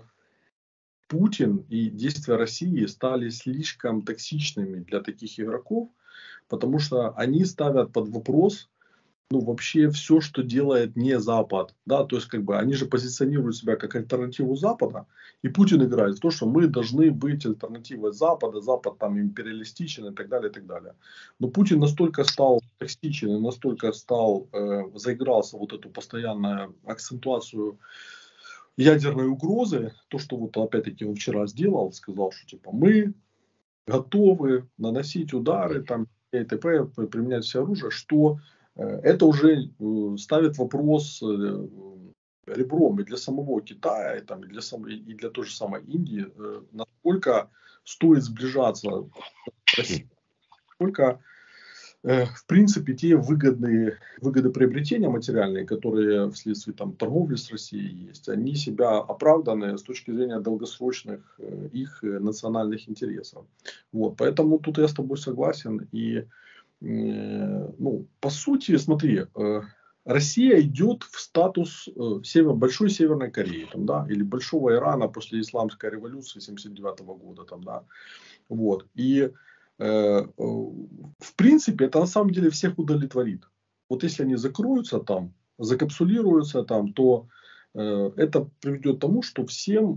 Путин и действия России стали слишком токсичными для таких игроков, потому что они ставят под вопрос, ну, вообще все, что делает не Запад. Да, то есть, как бы, они же позиционируют себя как альтернативу Запада, и Путин играет в то, что мы должны быть альтернативой Запада, Запад там империалистичен и так далее, и так далее. Но Путин настолько стал токсичен и настолько стал, э, заигрался вот эту постоянную акцентуацию ядерной угрозы, то, что вот опять-таки он вчера сделал, сказал, что типа мы готовы наносить удары, там, и т.п., применять все оружие, что э, это уже э, ставит вопрос э, ребром и для самого Китая, и, там, и, для самой, и для той же самой Индии, э, насколько стоит сближаться с Россией, насколько э, в принципе те выгодные выгодоприобретения материальные, которые вследствие там, торговли с Россией есть, они себя оправданы с точки зрения долгосрочных э, их э, национальных интересов. Вот, поэтому тут я с тобой согласен. И э, ну, по сути, смотри, э, Россия идет в статус э, север, большой Северной Кореи, там, да, или большого Ирана после исламской революции семьдесят девятого года, там, да, вот. И э, в принципе это на самом деле всех удовлетворит. Вот если они закроются там, закапсулируются там, то э, это приведет к тому, что всем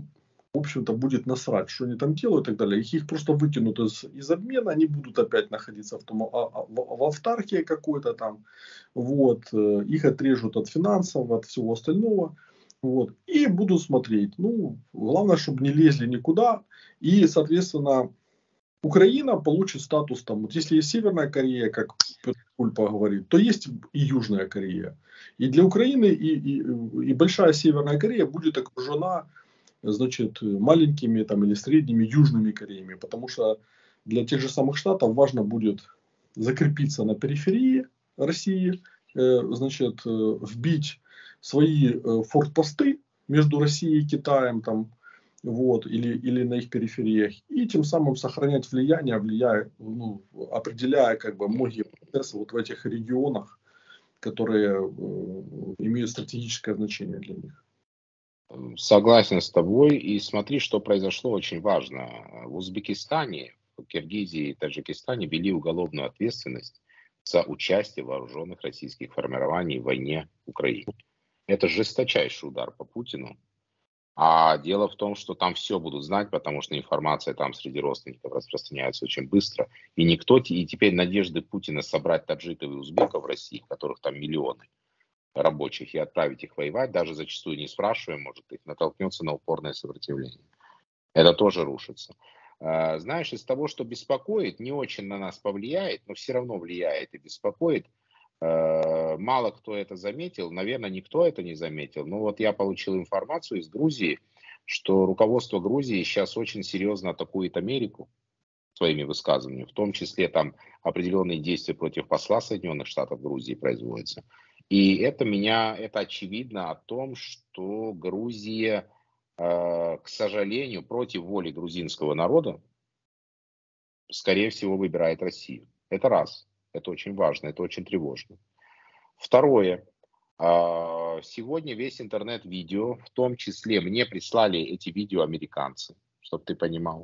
в общем-то, будет насрать, что они там делают и так далее. Их, их просто выкинут из, из обмена, они будут опять находиться в, том, а, а, в, в автархии какой-то там. Вот, э, их отрежут от финансов, от всего остального. Вот, и будут смотреть. Ну, главное, чтобы не лезли никуда. И, соответственно, Украина получит статус там. Вот если есть Северная Корея, как Кульпа говорит, то есть и Южная Корея. И для Украины и, и, и большая Северная Корея будет окружена, значит, маленькими там или средними Южными Кореями. Потому что для тех же самых Штатов важно будет закрепиться на периферии России, э, значит, э, вбить свои э, фортпосты между Россией и Китаем там, вот, или, или на их перифериях, и тем самым сохранять влияние, влияя, ну, определяя как бы многие процессы вот в этих регионах, которые э, имеют стратегическое значение для них. Согласен с тобой. И смотри, что произошло очень важно. В Узбекистане, в Киргизии и Таджикистане ввели уголовную ответственность за участие вооруженных российских формирований в войне в Украине. Это жесточайший удар по Путину. А дело в том, что там все будут знать, потому что информация там среди родственников распространяется очень быстро. И никто, и теперь надежды Путина собрать таджиков и узбеков в России, которых там миллионы рабочих, и отправить их воевать, даже зачастую не спрашивая, может, их натолкнется на упорное сопротивление. Это тоже рушится. Знаешь, из того, что беспокоит, не очень на нас повлияет, но все равно влияет и беспокоит. Мало кто это заметил, наверное, никто это не заметил. Но вот я получил информацию из Грузии, что руководство Грузии сейчас очень серьезно атакует Америку своими высказываниями, в том числе там определенные действия против посла Соединенных Штатов Грузии производятся. И это меня, это очевидно о том, что Грузия, э, к сожалению, против воли грузинского народа, скорее всего, выбирает Россию. Это раз. Это очень важно, это очень тревожно. Второе. Сегодня весь интернет-видео, в том числе мне прислали эти видео американцы, чтобы ты понимал.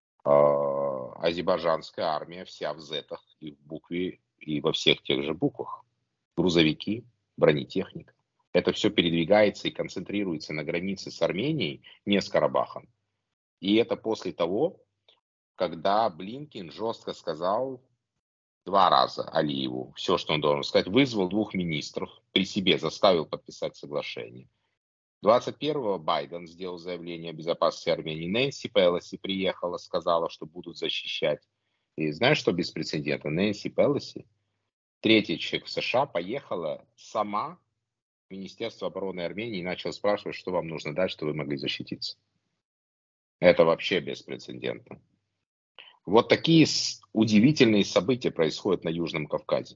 Азербайджанская армия вся в зетах и в букве, и во всех тех же буквах. Грузовики, бронетехника. Это все передвигается и концентрируется на границе с Арменией, не с Карабахом. И это после того, когда Блинкен жестко сказал два раза Алиеву все, что он должен сказать, вызвал двух министров, при себе заставил подписать соглашение. двадцать первого Байден сделал заявление о безопасности Армении. Нэнси Пелоси приехала, сказала, что будут защищать. И знаешь, что беспрецедентно? Нэнси Пелоси, третий человек в США, поехала сама в Министерство обороны Армении и начала спрашивать, что вам нужно дать, чтобы вы могли защититься. Это вообще беспрецедентно. Вот такие удивительные события происходят на Южном Кавказе.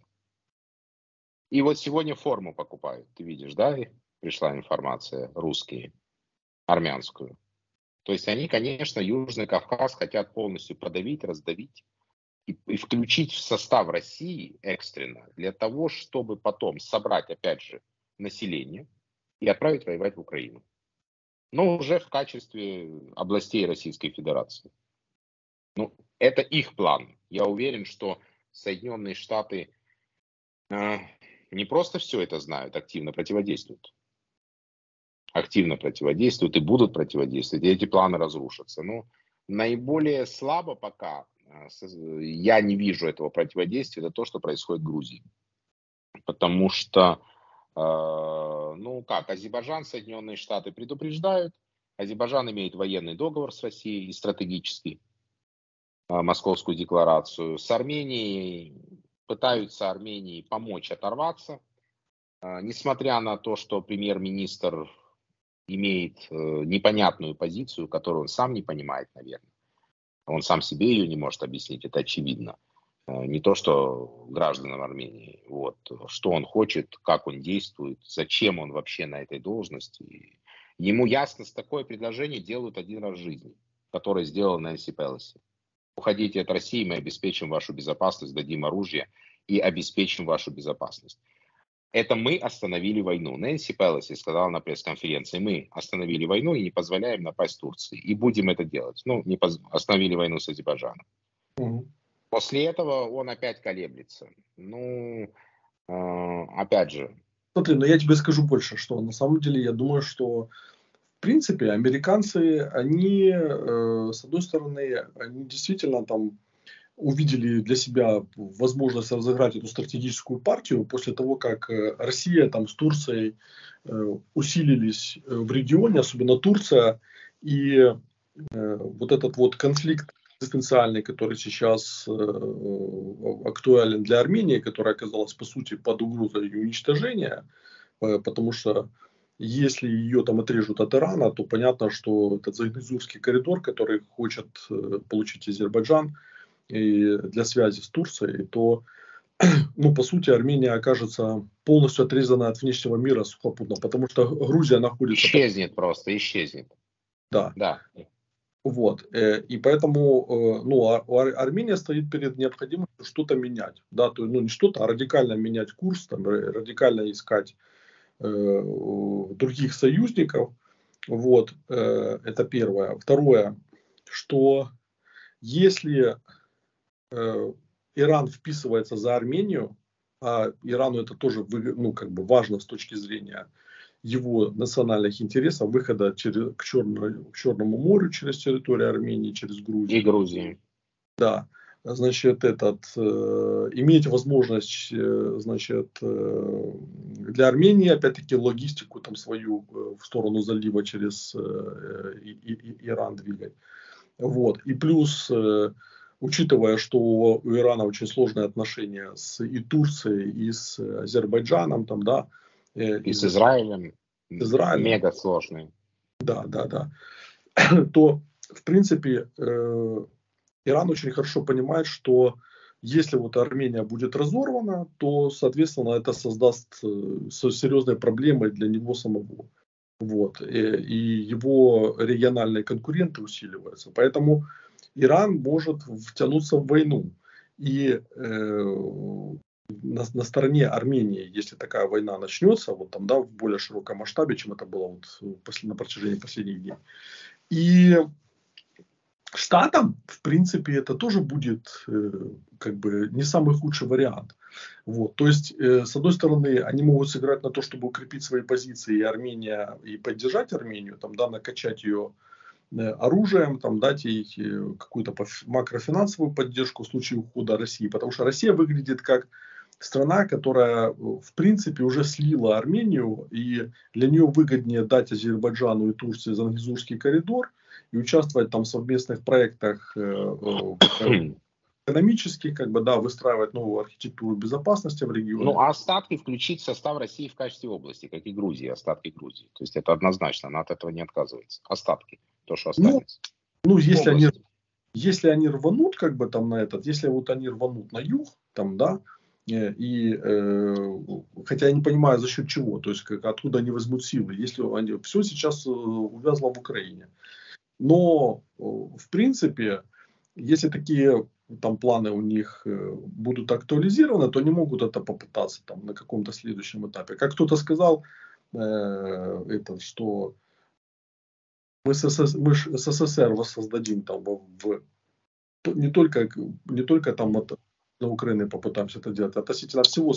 И вот сегодня форму покупают. Ты видишь, да? Пришла информация, русские, армянскую. То есть они, конечно, Южный Кавказ хотят полностью подавить, раздавить и, и включить в состав России экстренно для того, чтобы потом собрать, опять же, население и отправить воевать в Украину. Но уже в качестве областей Российской Федерации. Ну, это их план. Я уверен, что Соединенные Штаты э, не просто все это знают, активно противодействуют. Активно противодействуют и будут противодействовать, и эти планы разрушатся. Но наиболее слабо пока, э, я не вижу этого противодействия, это то, что происходит в Грузии. Потому что, э, ну как, Азербайджан, Соединенные Штаты предупреждают, Азербайджан имеет военный договор с Россией, стратегический, Московскую декларацию. С Арменией пытаются Армении помочь оторваться, несмотря на то, что премьер-министр имеет непонятную позицию, которую он сам не понимает, наверное. Он сам себе ее не может объяснить, это очевидно. Не то, что гражданам Армении. Вот, что он хочет, как он действует, зачем он вообще на этой должности. Ему ясно, что такое предложение делают один раз в жизни, которое сделал Нэнси Пелоси. Уходите от России, мы обеспечим вашу безопасность, дадим оружие и обеспечим вашу безопасность. Это мы остановили войну. Нэнси Пелоси сказала на пресс-конференции, мы остановили войну и не позволяем напасть Турции. И будем это делать. Ну, не поз... остановили войну с Азербайджаном. Угу. После этого он опять колеблется. Ну, э, опять же. Смотри, но я тебе скажу больше, что на самом деле я думаю, что в принципе, американцы, они, э, с одной стороны, они действительно там увидели для себя возможность разыграть эту стратегическую партию после того, как э, Россия там с Турцией э, усилились э, в регионе, особенно Турция, и э, вот этот вот конфликт экзистенциальный, который сейчас э, актуален для Армении, которая оказалась по сути под угрозой ее уничтожения, э, потому что если ее там отрежут от Ирана, то понятно, что этот Зангезурский коридор, который хочет э, получить Азербайджан, и для связи с Турцией, то, ну, по сути, Армения окажется полностью отрезана от внешнего мира сухопутно, потому что Грузия находится... Исчезнет просто, исчезнет. Да. Да. Вот. И поэтому, ну, Армения стоит перед необходимостью что-то менять. Да, то, ну, не что-то, а радикально менять курс, там, радикально искать э, других союзников. Вот. Это первое. Второе, что если Иран вписывается за Армению, а Ирану это тоже, ну, как бы важно с точки зрения его национальных интересов, выхода через, к, Черному, к Черному морю через территорию Армении, через Грузию. И Грузии. Да. Значит, этот, э, иметь возможность, э, значит, э, для Армении, опять-таки, логистику там свою э, в сторону залива через э, и, и, Иран двигать. Вот. И плюс... Э, учитывая, что у Ирана очень сложные отношения с и Турцией, и с Азербайджаном, там, да, э, и с Израилем, Израилем, мега сложные. Да, да, да. То, в принципе, э, Иран очень хорошо понимает, что если вот Армения будет разорвана, то, соответственно, это создаст э, серьезные проблемы для него самого. Вот. И, и его региональные конкуренты усиливаются. Поэтому Иран может втянуться в войну. И э, на, на стороне Армении, если такая война начнется, вот там, да, в более широком масштабе, чем это было вот после, на протяжении последних дней. И Штатам, в принципе, это тоже будет э, как бы не самый худший вариант. Вот. То есть, э, с одной стороны, они могут сыграть на то, чтобы укрепить свои позиции, и Армения, и поддержать Армению, там, да, накачать ее оружием, там, дать ей какую-то макрофинансовую поддержку в случае ухода России. Потому что Россия выглядит как страна, которая в принципе уже слила Армению, и для нее выгоднее дать Азербайджану и Турции Зангезурский коридор и участвовать там в совместных проектах экономических, как бы, да, выстраивать новую архитектуру безопасности в регионе. Ну, а остатки включить в состав России в качестве области, как и Грузии, остатки Грузии. То есть это однозначно, она от этого не отказывается. Остатки, то, что останется. Ну, ну если они, если они рванут, как бы там на этот, если вот они рванут на юг, там, да, и, э, хотя я не понимаю, за счет чего, то есть как, откуда они возьмут силы, если они, все сейчас увязло в Украине. Но, в принципе, если такие там планы у них будут актуализированы, то они могут это попытаться там на каком-то следующем этапе. Как кто-то сказал, э, это, что мы, СССР, мы СССР воссоздадим там в, в не только не только там от, на Украине попытаемся это делать, а относительно всего.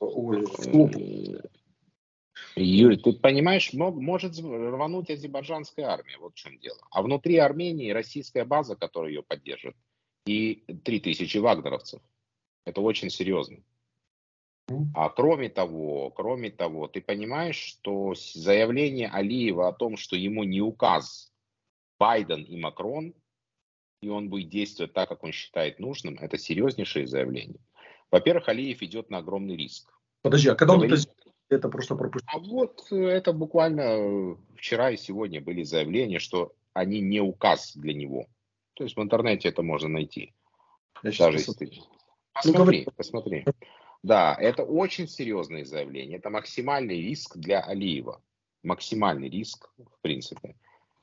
Юрий, ты понимаешь, может рвануть азербайджанская армия, вот в чем дело. А внутри Армении российская база, которая ее поддержит, и три тысячи вагнеровцев. Это очень серьезно. А кроме того, кроме того, ты понимаешь, что заявление Алиева о том, что ему не указ Байден и Макрон, и он будет действовать так, как он считает нужным, это серьезнейшее заявление. Во-первых, Алиев идет на огромный риск. Подожди, а когда Говорит... он это, это просто пропустил? А вот это буквально вчера и сегодня были заявления, что они не указ для него. То есть в интернете это можно найти. Я Даже если ты... Посмотри, ну, посмотри. Да, это очень серьезные заявления. Это максимальный риск для Алиева. Максимальный риск, в принципе.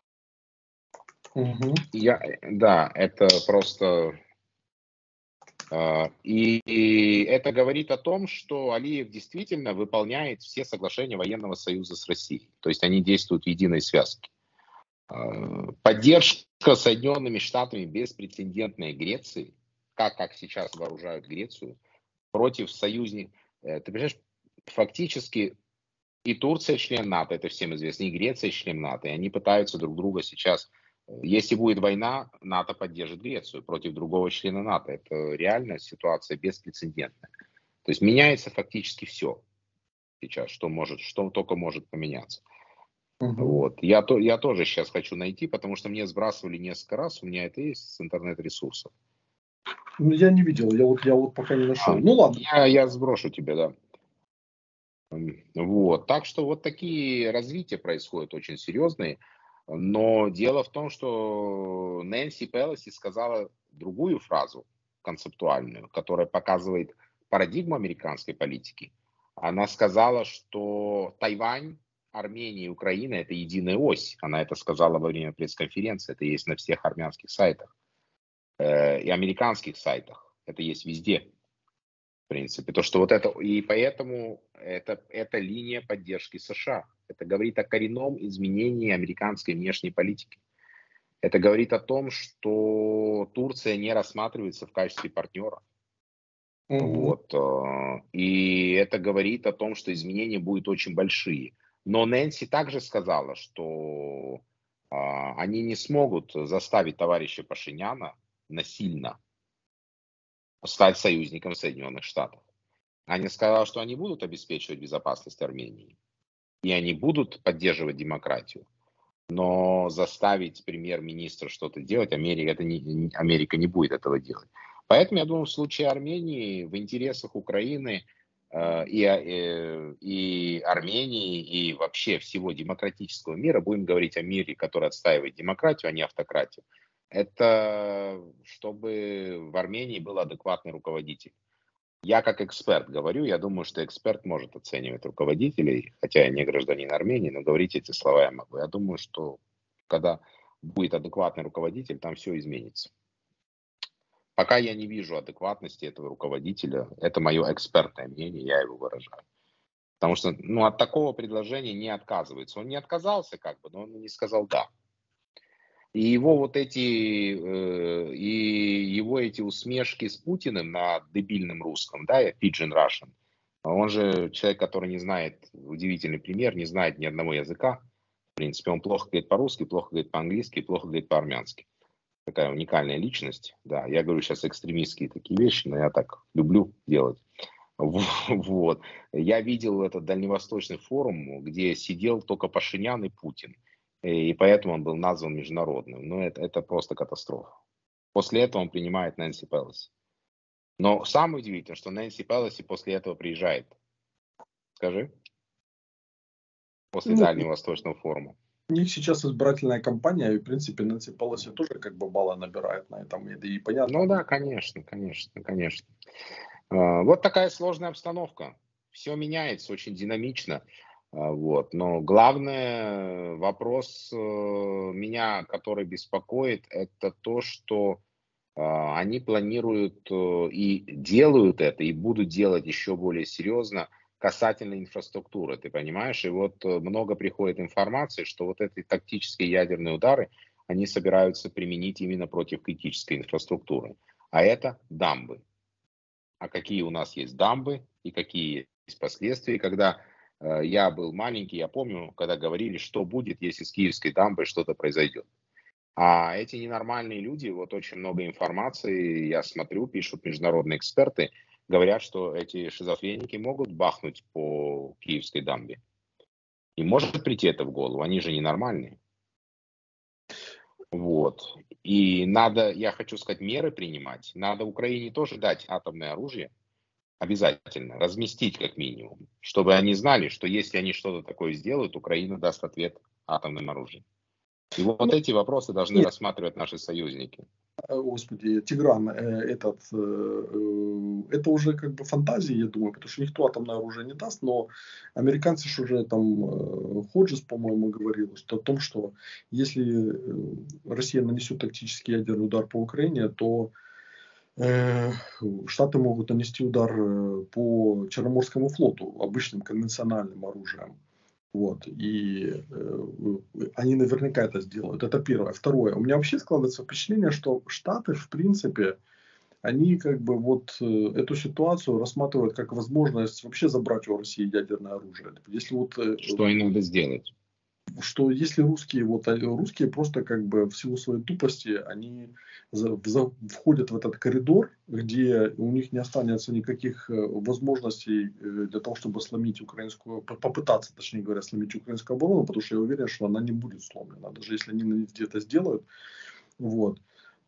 Угу. Я, да, это просто... Uh, и, и это говорит о том, что Алиев действительно выполняет все соглашения военного союза с Россией. То есть они действуют в единой связке. Uh, поддержка Соединенными Штатами беспрецедентной Греции, как, как сейчас вооружают Грецию, против союзников. Ты понимаешь, фактически И Турция член НАТО, это всем известно, и Греция член НАТО. И они пытаются друг друга сейчас... Если будет война, НАТО поддержит Грецию против другого члена НАТО. Это реальная ситуация беспрецедентная. То есть меняется фактически все сейчас, что может, что только может поменяться. Угу. Вот. Я, то, я тоже сейчас хочу найти, потому что мне сбрасывали несколько раз, у меня это есть с интернет-ресурсов. Ну, я не видел, я вот, я вот пока не нашел. А, ну ладно. Я, я сброшу тебе, да. Вот. Так что вот такие развития происходят очень серьезные. Но дело в том, что Нэнси Пелоси сказала другую фразу концептуальную, которая показывает парадигму американской политики. Она сказала, что Тайвань, Армения и Украина — это единая ось. Она это сказала во время пресс-конференции. Это есть на всех армянских сайтах э, и американских сайтах. Это есть везде. В принципе, то, что вот это, и поэтому это, это линия поддержки США. Это говорит о коренном изменении американской внешней политики. Это говорит о том, что Турция не рассматривается в качестве партнера. Угу. Вот. И это говорит о том, что изменения будут очень большие. Но Нэнси также сказала, что а, они не смогут заставить товарища Пашиняна насильно стать союзником Соединенных Штатов. Они сказали, что они будут обеспечивать безопасность Армении, и они будут поддерживать демократию. Но заставить премьер-министра что-то делать, Америка, это не, Америка не будет этого делать. Поэтому я думаю, в случае Армении в интересах Украины э, и, э, и Армении, и вообще всего демократического мира, будем говорить о мире, который отстаивает демократию, а не автократию, это чтобы в Армении был адекватный руководитель. Я как эксперт говорю, я думаю, что эксперт может оценивать руководителей, хотя я не гражданин Армении, но говорить эти слова я могу. Я думаю, что когда будет адекватный руководитель, там все изменится. Пока я не вижу адекватности этого руководителя, это мое экспертное мнение, я его выражаю. Потому что ну, от такого предложения не отказывается. Он не отказался, как бы, но он не сказал «да». И его вот эти, э, и его эти усмешки с Путиным на дебильном русском, да, Pidgin Russian, он же человек, который не знает, удивительный пример, не знает ни одного языка. В принципе, он плохо говорит по-русски, плохо говорит по-английски, плохо говорит по-армянски. Такая уникальная личность. Да, я говорю сейчас экстремистские такие вещи, но я так люблю делать. Вот. Я видел этот дальневосточный форум, где сидел только Пашинян и Путин. И поэтому он был назван международным. Но это, это просто катастрофа. После этого он принимает Нэнси Пелоси. Но самое удивительное, что Нэнси Пелоси после этого приезжает. Скажи. После Ну, Дальнего Восточного форума. У них сейчас избирательная кампания, и, в принципе, Нэнси Пелоси тоже как бы баллы набирает на этом, и, и понятно. Ну да, конечно, конечно, конечно. Вот такая сложная обстановка. Все меняется очень динамично. Вот. Но главный вопрос меня, который беспокоит, это то, что они планируют и делают это, и будут делать еще более серьезно касательно инфраструктуры, ты понимаешь? И вот много приходит информации, что вот эти тактические ядерные удары, они собираются применить именно против критической инфраструктуры. А это дамбы. А какие у нас есть дамбы и какие есть последствия, когда э, я был маленький, я помню, когда говорили, что будет, если с Киевской дамбой что-то произойдет. А эти ненормальные люди, вот очень много информации, я смотрю, пишут международные эксперты, говорят, что эти шизофреники могут бахнуть по Киевской дамбе. И может прийти это в голову, они же ненормальные. Вот. И надо, я хочу сказать, меры принимать. Надо Украине тоже дать атомное оружие. Обязательно. Разместить как минимум. Чтобы они знали, что если они что-то такое сделают, Украина даст ответ атомным оружием. И вот Ну, эти вопросы должны нет. рассматривать наши союзники. Господи, Тигран, этот, это уже как бы фантазии, я думаю, потому что никто атомное оружие не даст, но американцы же уже там, Ходжес, по-моему, говорил, что о том, что если Россия нанесет тактический ядерный удар по Украине, то э, Штаты могут нанести удар по Черноморскому флоту обычным конвенциональным оружием. Вот. И э, они наверняка это сделают. Это первое. Второе. У меня вообще складывается впечатление, что Штаты, в принципе, они как бы вот э, эту ситуацию рассматривают как возможность вообще забрать у России ядерное оружие. Если вот э, Что им надо сделать? что если русские, вот а, русские просто как бы в силу своей тупости, они за- за- входят в этот коридор, где у них не останется никаких э, возможностей э, для того, чтобы сломить украинскую, по- попытаться, точнее говоря, сломить украинскую оборону, потому что я уверен, что она не будет сломлена, даже если они где-то сделают, вот,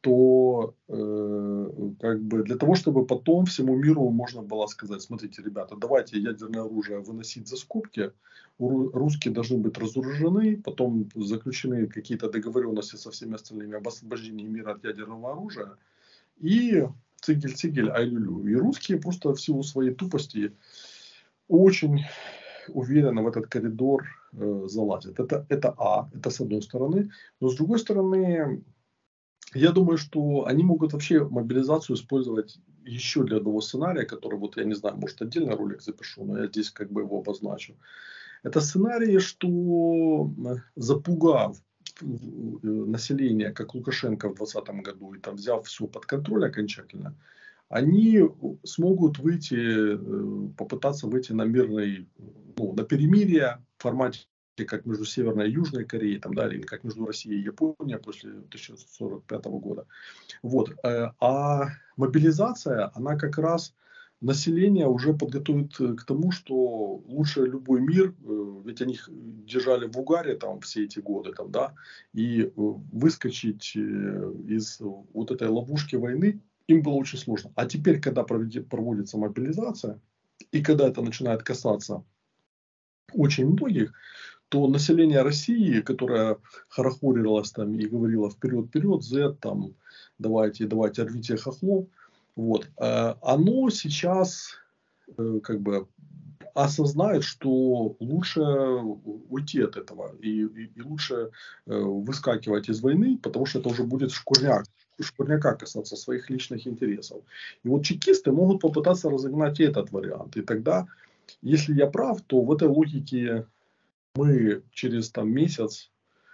то э, как бы для того, чтобы потом всему миру можно было сказать: смотрите, ребята, давайте ядерное оружие выносить за скобки, ру- русские должны быть разоружены, потом заключены какие-то договоренности со всеми остальными об освобождении мира от ядерного оружия, и цигель-цигель, ай-лю-лю. И русские просто в силу своей тупости очень уверенно в этот коридор э, залазят. Это, это А, это с одной стороны. Но с другой стороны, я думаю, что они могут вообще мобилизацию использовать еще для одного сценария, который, вот я не знаю, может отдельный ролик запишу, но я здесь как бы его обозначу. Это сценарий, что э, запугав э, население, как Лукашенко в двадцатом году, и там взяв все под контроль окончательно, они смогут выйти, э, попытаться выйти на мирный, ну, на перемирие в формате как между Северной и Южной Кореей, там, да, или как между Россией и Японией после тысяча девятьсот сорок пятого года. Вот. э, А мобилизация, она как раз население уже подготовит к тому, что лучше любой мир, э, ведь они их держали в угаре там все эти годы, там, да, и э, выскочить э, из вот этой ловушки войны им было очень сложно. А теперь, когда проведи- проводится мобилизация, и когда это начинает касаться очень многих, то население России, которое хорохорилось там и говорило вперед, вперед, Z, там, давайте, давайте, рвите хохлов, вот, э, оно сейчас э, как бы осознает, что лучше уйти от этого и, и, и лучше э, выскакивать из войны, потому что это уже будет шкурняк, шкурняка касаться своих личных интересов. И вот чекисты могут попытаться разогнать и этот вариант. И тогда, если я прав, то в этой логике мы через там месяц,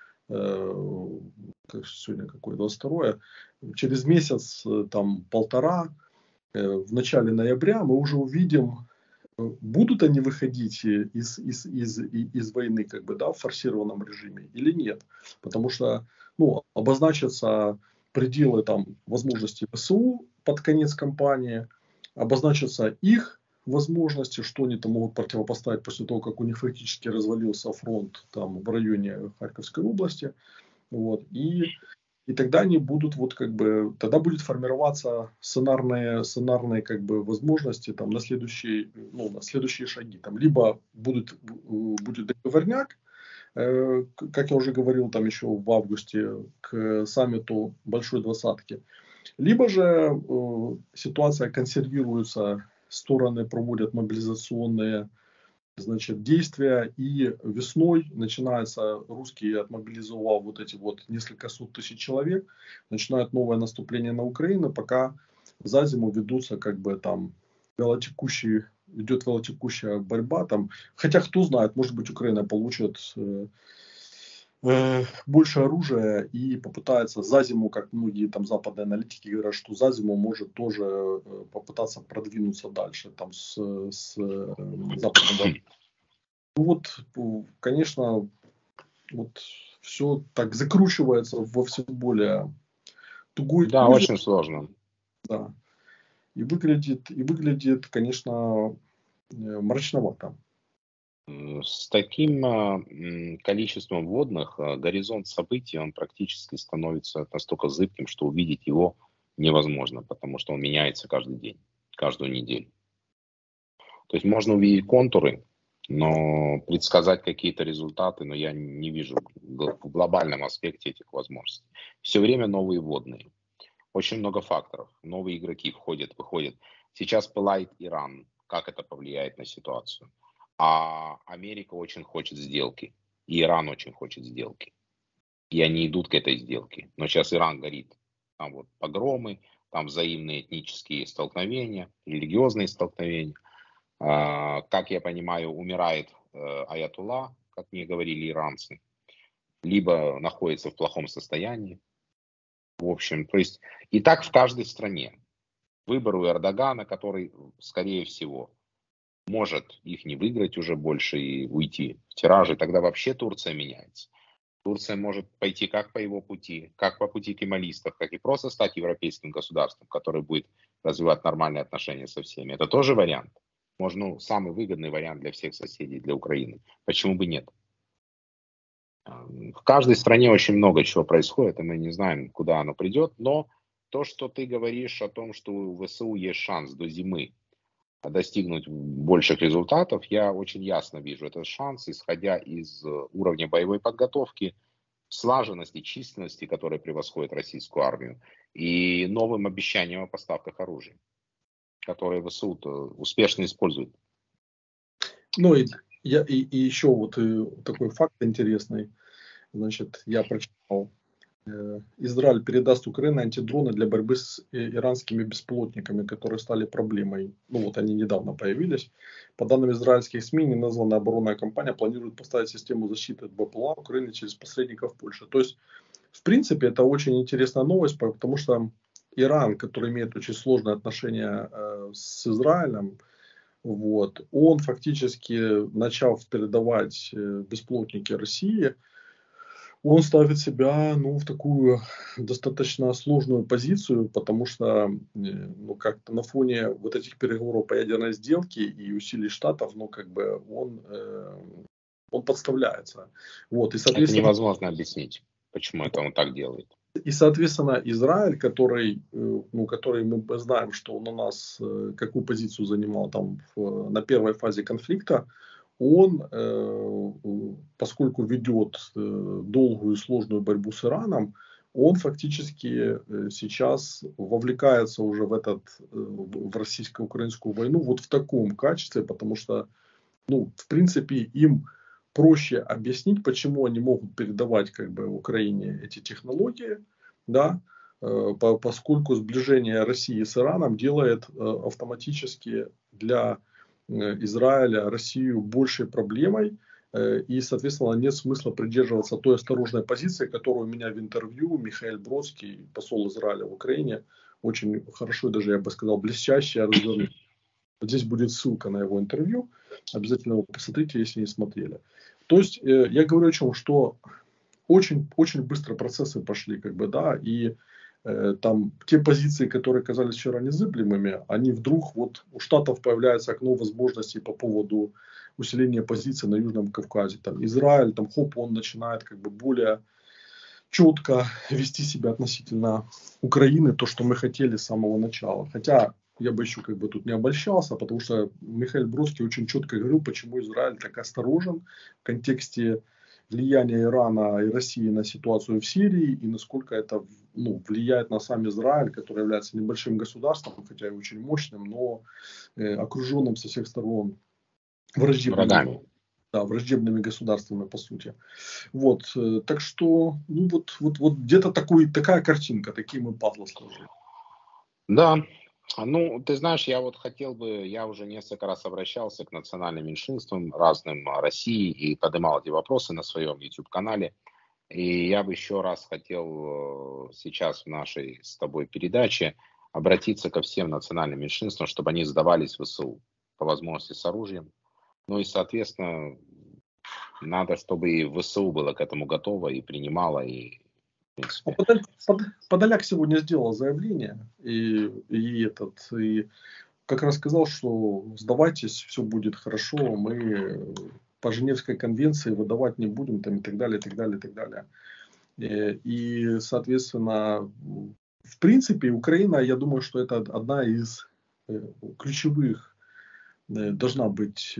э, как сегодня какое, двадцать второе, через месяц, э, там полтора, э, в начале ноября мы уже увидим, э, будут они выходить э, из, из, из, и- из войны как бы, да, в форсированном режиме или нет. Потому что, ну, обозначатся пределы там возможностей ВСУ под конец кампании, обозначатся их возможности, что они там могут противопоставить после того, как у них фактически развалился фронт там в районе Харьковской области. Вот. И, и тогда они будут вот как бы, тогда будет формироваться сценарные, сценарные как бы возможности там на следующие, ну, на следующие шаги. Там либо будет, э, будет договорняк, э, к- как я уже говорил там еще в августе к саммиту Большой Двадцатки, либо же э, ситуация консервируется, стороны проводят мобилизационные, значит, действия, и весной начинается, русские, отмобилизовав вот эти вот несколько сот тысяч человек, начинают новое наступление на Украину, пока за зиму ведутся как бы там велотекущие, идет велотекущая борьба там, хотя кто знает, может быть Украина получит э, э, больше оружия и попытается за зиму, как многие там западные аналитики говорят, что за зиму может тоже э, попытаться продвинуться дальше там с, с э, западного. Ну вот, ну, конечно, вот все так закручивается во все более тугой Да, узел, очень сложно. да, и выглядит, и выглядит, конечно, э, мрачновато. М, С таким а, м, количеством вводных а, горизонт событий, он практически становится настолько зыбким, что увидеть его невозможно, потому что он меняется каждый день, каждую неделю. То есть можно увидеть контуры, но предсказать какие-то результаты, но я не вижу гл- в глобальном аспекте этих возможностей. Все время новые вводные. Очень много факторов. Новые игроки входят, выходят. Сейчас пылает Иран. Как это повлияет на ситуацию? А Америка очень хочет сделки. И Иран очень хочет сделки. И они идут к этой сделке. Но сейчас Иран горит. Там вот погромы, там взаимные этнические столкновения, религиозные столкновения. А, Как я понимаю, умирает э, аятулла, как мне говорили иранцы, либо находится в плохом состоянии. В общем, то есть и так в каждой стране. выбор у Эрдогана, который, скорее всего, может их не выиграть уже больше и уйти в тираже, тогда вообще Турция меняется. Турция может пойти как по его пути, как по пути кемалистов, так и просто стать европейским государством, которое будет развивать нормальные отношения со всеми. Это тоже вариант. Может, ну, самый выгодный вариант для всех соседей, для Украины. Почему бы нет? В каждой стране очень много чего происходит, и мы не знаем, куда оно придет. Но то, что ты говоришь о том, что у ВСУ есть шанс до зимы достигнуть больших результатов, я очень ясно вижу этот шанс, исходя из уровня боевой подготовки, слаженности, численности, которая превосходит российскую армию, и новым обещаниям о поставках оружия, которые ВСУ успешно используют. Ну и, я, и, и еще вот и такой факт интересный. Значит, я прочитал. Израиль передаст Украине антидроны для борьбы с иранскими беспилотниками, которые стали проблемой. Ну вот они недавно появились. По данным израильских СМИ, неназванная оборонная компания планирует поставить систему защиты от БПЛА Украине через посредников Польши. То есть, в принципе, это очень интересная новость, потому что Иран, который имеет очень сложные отношения э, с Израилем, вот, он фактически, начав передавать э, беспилотники России, он ставит себя, ну, в такую достаточно сложную позицию, потому что, ну, как-то на фоне вот этих переговоров по ядерной сделке и усилий Штатов, ну, как бы он, э, он подставляется. Вот, и, Это соответственно, невозможно объяснить, почему это он так делает. и, соответственно, Израиль, который, э, ну, который мы знаем, что он у нас, э, какую позицию занимал там в, на первой фазе конфликта, он, э, поскольку ведет э, долгую и сложную борьбу с Ираном, он фактически э, сейчас вовлекается уже в, этот, э, в российско-украинскую войну вот в таком качестве, потому что, ну, в принципе, им проще объяснить, почему они могут передавать как бы Украине эти технологии, да, э, по, поскольку сближение России с Ираном делает э, автоматически для Израиля Россию большей проблемой, и, соответственно, нет смысла придерживаться той осторожной позиции, которую у меня в интервью Михаил Бродский, посол Израиля в Украине, очень хорошо, даже я бы сказал, блестяще развернул. Вот здесь будет ссылка на его интервью, обязательно его посмотрите, если не смотрели. То есть я говорю о чем, что очень, очень быстро процессы пошли, как бы, да, и там те позиции, которые казались вчера незыблемыми, они вдруг, вот у Штатов появляется окно возможностей по поводу усиления позиций на Южном Кавказе. Там Израиль, там хоп, он начинает как бы более четко вести себя относительно Украины, то, что мы хотели с самого начала. Хотя я бы еще как бы тут не обольщался, потому что Михаил Бродский очень четко говорил, почему Израиль так осторожен в контексте влияния Ирана и России на ситуацию в Сирии и насколько это, ну, влияет на сам Израиль, который является небольшим государством, хотя и очень мощным, но э, окруженным со всех сторон враждебными, Врагами. да, враждебными государствами, по сути. Вот, э, так что, ну вот, вот, вот где-то такой, такая картинка, такие мы пазлы сложили. Да. Ну, ты знаешь, я вот хотел бы, я уже несколько раз обращался к национальным меньшинствам разным России и поднимал эти вопросы на своем YouTube-канале. И я бы еще раз хотел сейчас в нашей с тобой передаче обратиться ко всем национальным меньшинствам, чтобы они сдавались в ВСУ по возможности с оружием. Ну и, соответственно, надо, чтобы и ВСУ было к этому готово и принимало, и А Подоляк, Под, Подоляк сегодня сделал заявление и, и этот и как раз сказал, что сдавайтесь, все будет хорошо, мы по Женевской конвенции выдавать не будем, там, и так далее, и так далее, и так далее. И, и, соответственно, в принципе, Украина, я думаю, что это одна из ключевых, должна быть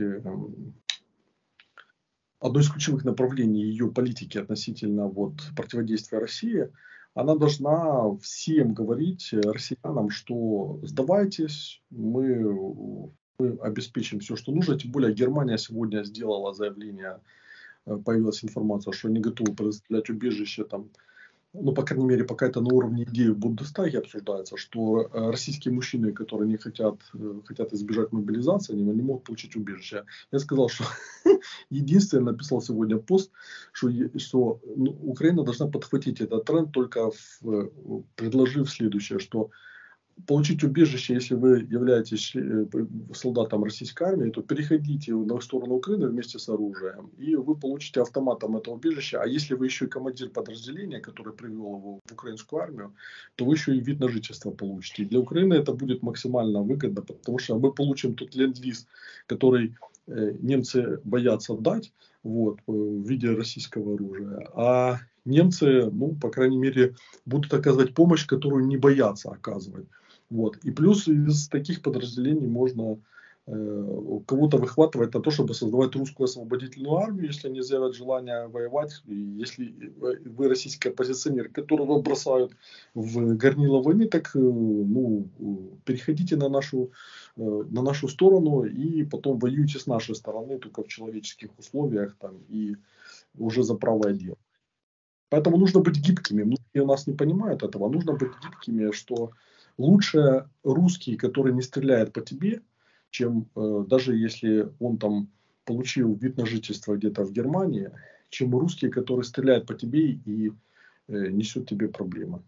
одно из ключевых направлений ее политики относительно вот противодействия России. Она должна всем говорить, россиянам, что сдавайтесь, мы, мы обеспечим все, что нужно. Тем более Германия сегодня сделала заявление, появилась информация, что они готовы предоставлять убежище там, ну, по крайней мере, пока это на уровне идеи в Бундестаге обсуждается, что российские мужчины, которые не хотят, хотят избежать мобилизации, они не могут получить убежище. Я сказал, что единственное, написал сегодня пост, что, что ну, Украина должна подхватить этот тренд, только в, предложив следующее, что получить убежище, если вы являетесь солдатом российской армии, то переходите на сторону Украины вместе с оружием, и вы получите автоматом это убежище. А если вы еще и командир подразделения, который привел его в украинскую армию, то вы еще и вид на жительство получите. И для Украины это будет максимально выгодно, потому что мы получим тот ленд-лиз, который немцы боятся дать, вот, в виде российского оружия. А немцы, ну, по крайней мере, будут оказывать помощь, которую не боятся оказывать. Вот. И плюс из таких подразделений можно э, кого-то выхватывать на то, чтобы создавать русскую освободительную армию, если они заявят желание воевать. И если вы российский оппозиционер, которого бросают в горнило войны, так э, ну, переходите на нашу, э, на нашу сторону и потом воюйте с нашей стороны, только в человеческих условиях там, и уже за правое дело. Поэтому нужно быть гибкими. Многие у нас не понимают этого. Нужно быть гибкими, что лучше русский, который не стреляет по тебе, чем э, даже если он там получил вид на жительство где-то в Германии, чем русский, который стреляет по тебе и э, несет тебе проблемы.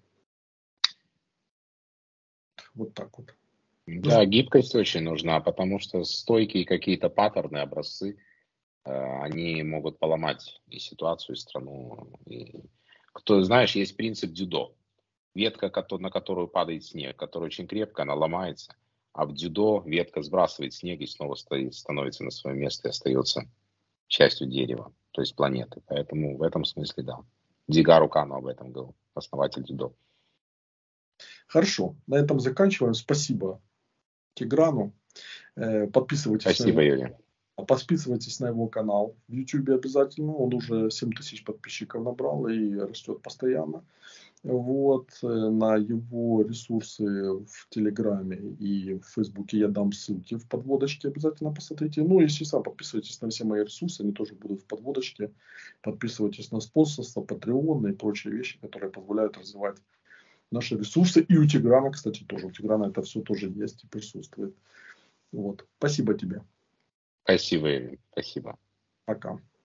Вот так вот. Да, гибкость очень нужна, потому что стойкие какие-то паттерны, образцы, они могут поломать и ситуацию, и страну. И... Кто, знаешь, есть принцип дзюдо. Ветка, на которую падает снег, которая очень крепко, она ломается. А в дзюдо ветка сбрасывает снег и снова стоит, становится на свое место и остается частью дерева, то есть планеты. Поэтому в этом смысле, да. Дзигару Кану об этом говорил, основатель дзюдо. Хорошо, на этом заканчиваем. Спасибо Тиграну. Подписывайтесь. Спасибо, Юрий. Подписывайтесь на его канал в YouTube обязательно. Он уже семь тысяч подписчиков набрал и растет постоянно. Вот, на его ресурсы в Телеграме и в Фейсбуке я дам ссылки в подводочке, обязательно посмотрите. Ну, естественно, подписывайтесь на все мои ресурсы, они тоже будут в подводочке. Подписывайтесь на спонсорство, Patreon и прочие вещи, которые позволяют развивать наши ресурсы. И у Тиграна, кстати, тоже. У Тиграна это все тоже есть и присутствует. Вот. Спасибо тебе. Спасибо, Юрий. Спасибо. Пока.